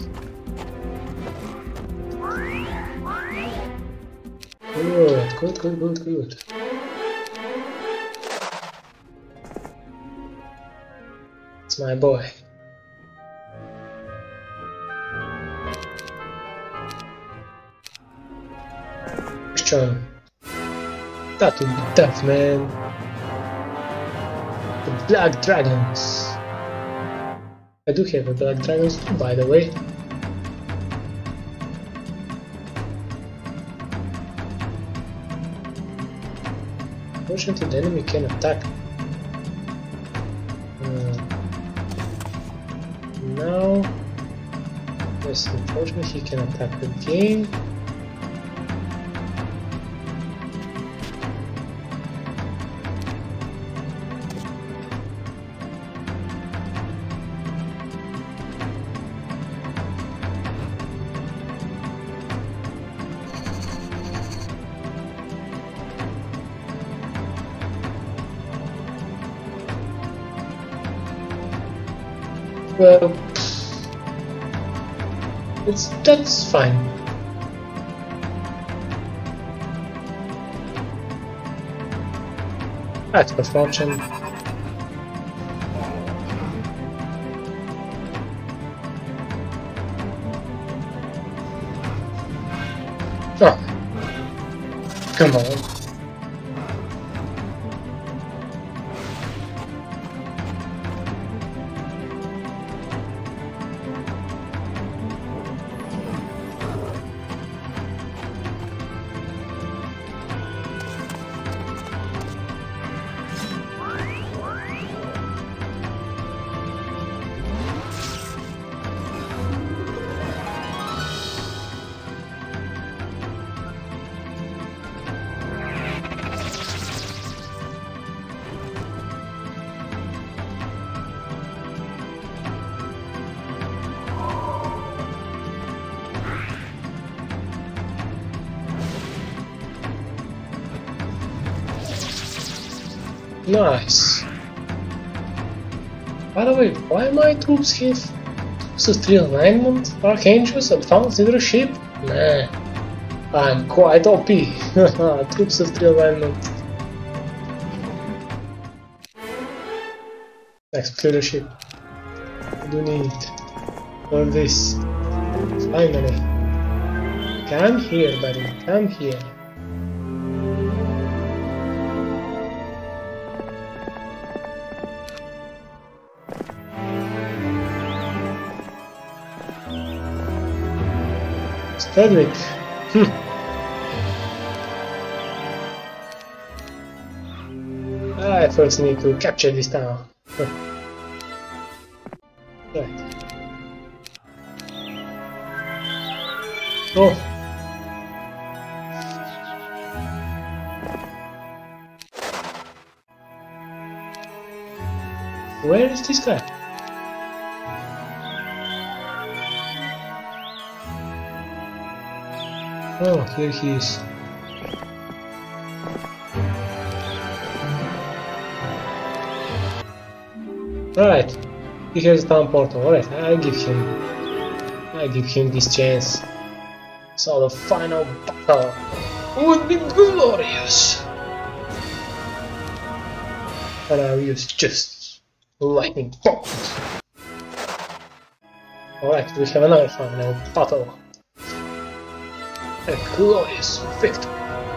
Good, good, good, good, good. It's my boy. Question. That would be tough, man. The Black Dragons. I do have a Black Dragons too, by the way. Unfortunately, the enemy can attack. Uh, now, yes, unfortunately, he can attack again. Well, it's that's fine. That's good fortune. Oh, come on. Nice. By the way, why my troops have troops of three alignment, archangels, advanced leadership? Nah, I'm quite O P. Troops of three alignment. Next leadership. I do need all this. Finally. Come here, buddy. Come here. Jeddite. Hmm. I first need to capture this town. Right. Oh. Where is this guy? Oh, here he is. Right, he has town portal. Alright, I give him, I give him this chance. So the final battle would be glorious. And I'll use just lightning bolt. Alright, we have another final battle. A glorious victory.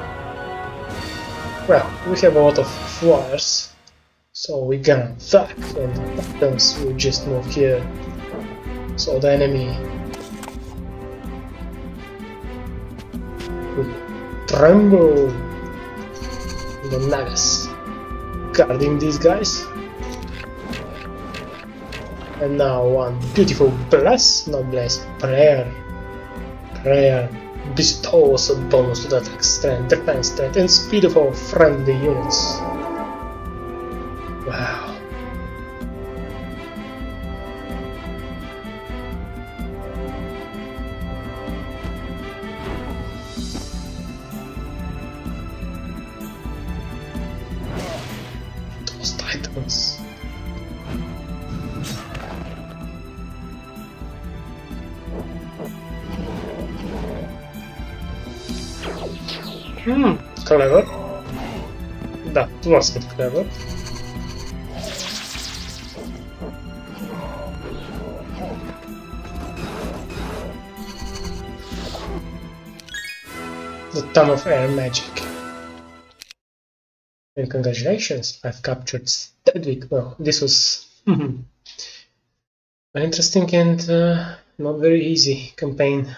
Well, we have a lot of flyers, so we can attack, and the buttons will just move here. So the enemy will tremble. The Nagas guarding these guys. And now one beautiful bless, not bless, prayer. Prayer bestows a bonus to the attack strength, defense strength, and speed of our friendly units. Wow. Those titans. Hmm, clever. That wasn't clever. The ton of air magic. And congratulations, I've captured Jeddite. Well, this was an interesting and uh, not very easy campaign.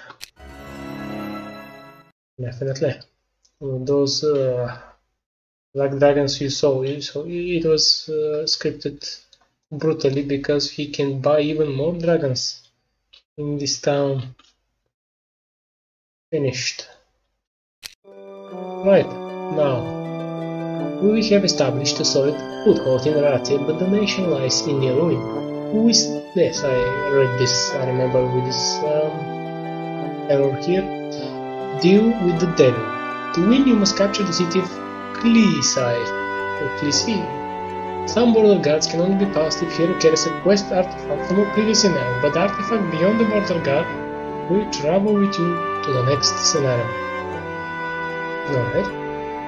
Definitely. Those uh, black dragons you saw, you saw it was uh, scripted brutally because he can buy even more dragons in this town. Finished. Right, now we have established a solid foothold in Ratia, but the nation lies in a ruin. Who is this? I read this, I remember with this um, error here. Deal with the devil. To win, you must capture the city of Clisai, or Clisi. Some border guards can only be passed if hero carries a quest artifact from a previous scenario, but the artifact beyond the border guard will travel with you to the next scenario. Alright.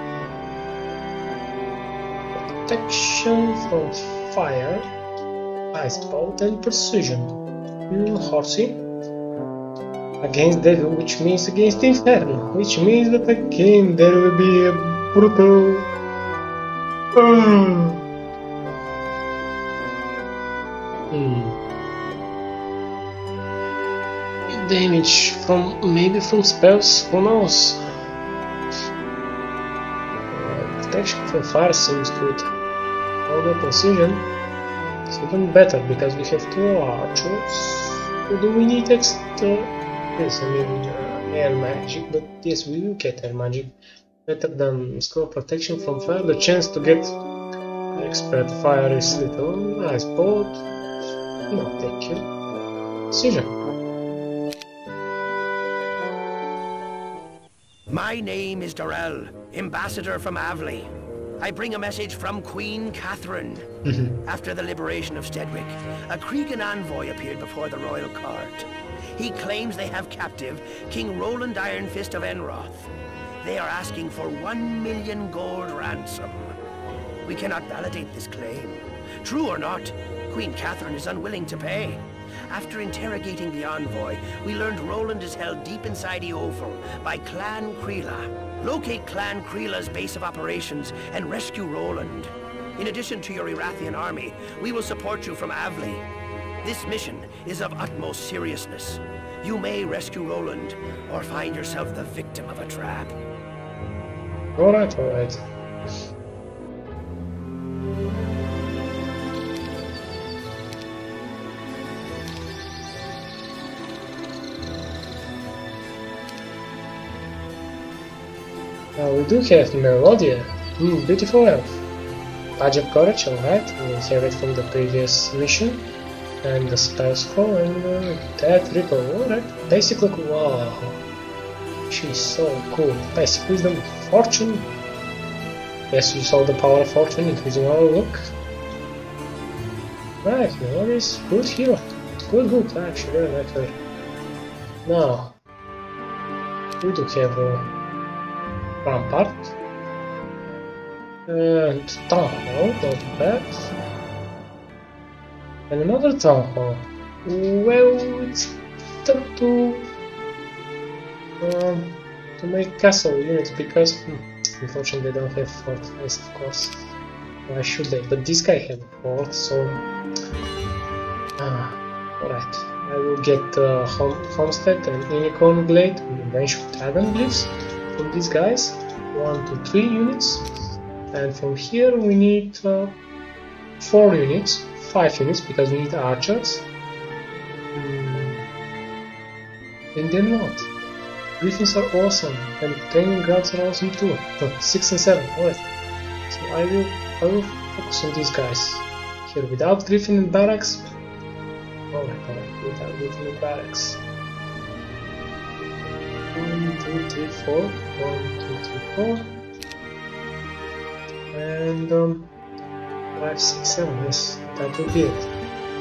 Protection from fire, ice bolt, and precision. Mm, horsey. Against devil, which means against inferno, which means that again there will be a brutal. Uh, hmm. Damage from maybe from spells, who knows? Uh, protection from fire seems good. Although precision is even better because we have two archers. Do we need extra? Yes, I mean uh, air magic, but yes, we will get air magic. Better than score protection from fire. The chance to get expert fire is little. Nice boat. No, thank you. Precision. My name is Darrell, ambassador from Avley. I bring a message from Queen Catherine. After the liberation of Stedwick, a Cregan envoy appeared before the royal court. He claims they have captive King Roland Ironfist of Enroth. They are asking for one million gold ransom. We cannot validate this claim. True or not, Queen Catherine is unwilling to pay. After interrogating the envoy, we learned Roland is held deep inside Eofor by Clan Creela. Locate Clan Creela's base of operations and rescue Roland. In addition to your Erathian army, we will support you from Avley. This mission is of utmost seriousness. You may rescue Roland, or find yourself the victim of a trap. Alright, alright. Now we do have Melodia. Mm, beautiful elf. Badge of Courage, alright. We have it from the previous mission. And the spells fall and uh, that ripple, alright. Basic look, wow. She's so cool. Basic wisdom, fortune. Yes, you saw the power of fortune increasing our look. Right, Melody's good hero. Good, good, I actually really like her. Now, we do have a Rampart. And Town Hall, not bad. And another Town Hall. Well, it's time to um, to make castle units because hmm, unfortunately they don't have fortress, of course. Why should they? But this guy has a fort, so ah, alright. I will get uh, home, Homestead and Unicorn Glade and eventually Dragon Glyphs from these guys. One to three units, and from here we need uh, four units. Five units because we need archers. Mm. And then what? Griffins are awesome, and training grounds are awesome too. Oh, six and seven, alright. So I will I will focus on these guys. Here without Griffin and barracks. Alright, alright, without Griffin and barracks. One, two, three, four. One, two, three, four. And um five, six, seven, yes, that will be it.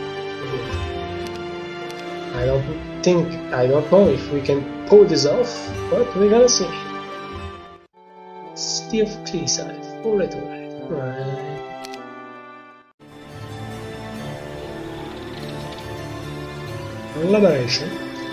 I don't think, I don't know if we can pull this off, but we're gonna see. City of Cleeside, alright, alright, alright. Liberation.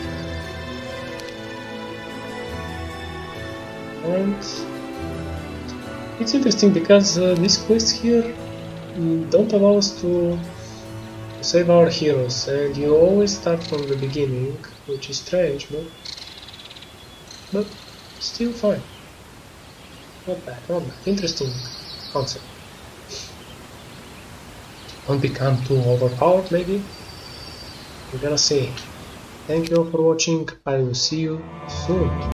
And it's interesting because uh, this quest here don't allow us to save our heroes, and you always start from the beginning, which is strange, but but still fine. Not bad, not bad. Interesting concept. Won't become too overpowered, maybe. We're gonna see. Thank you all for watching. I will see you soon.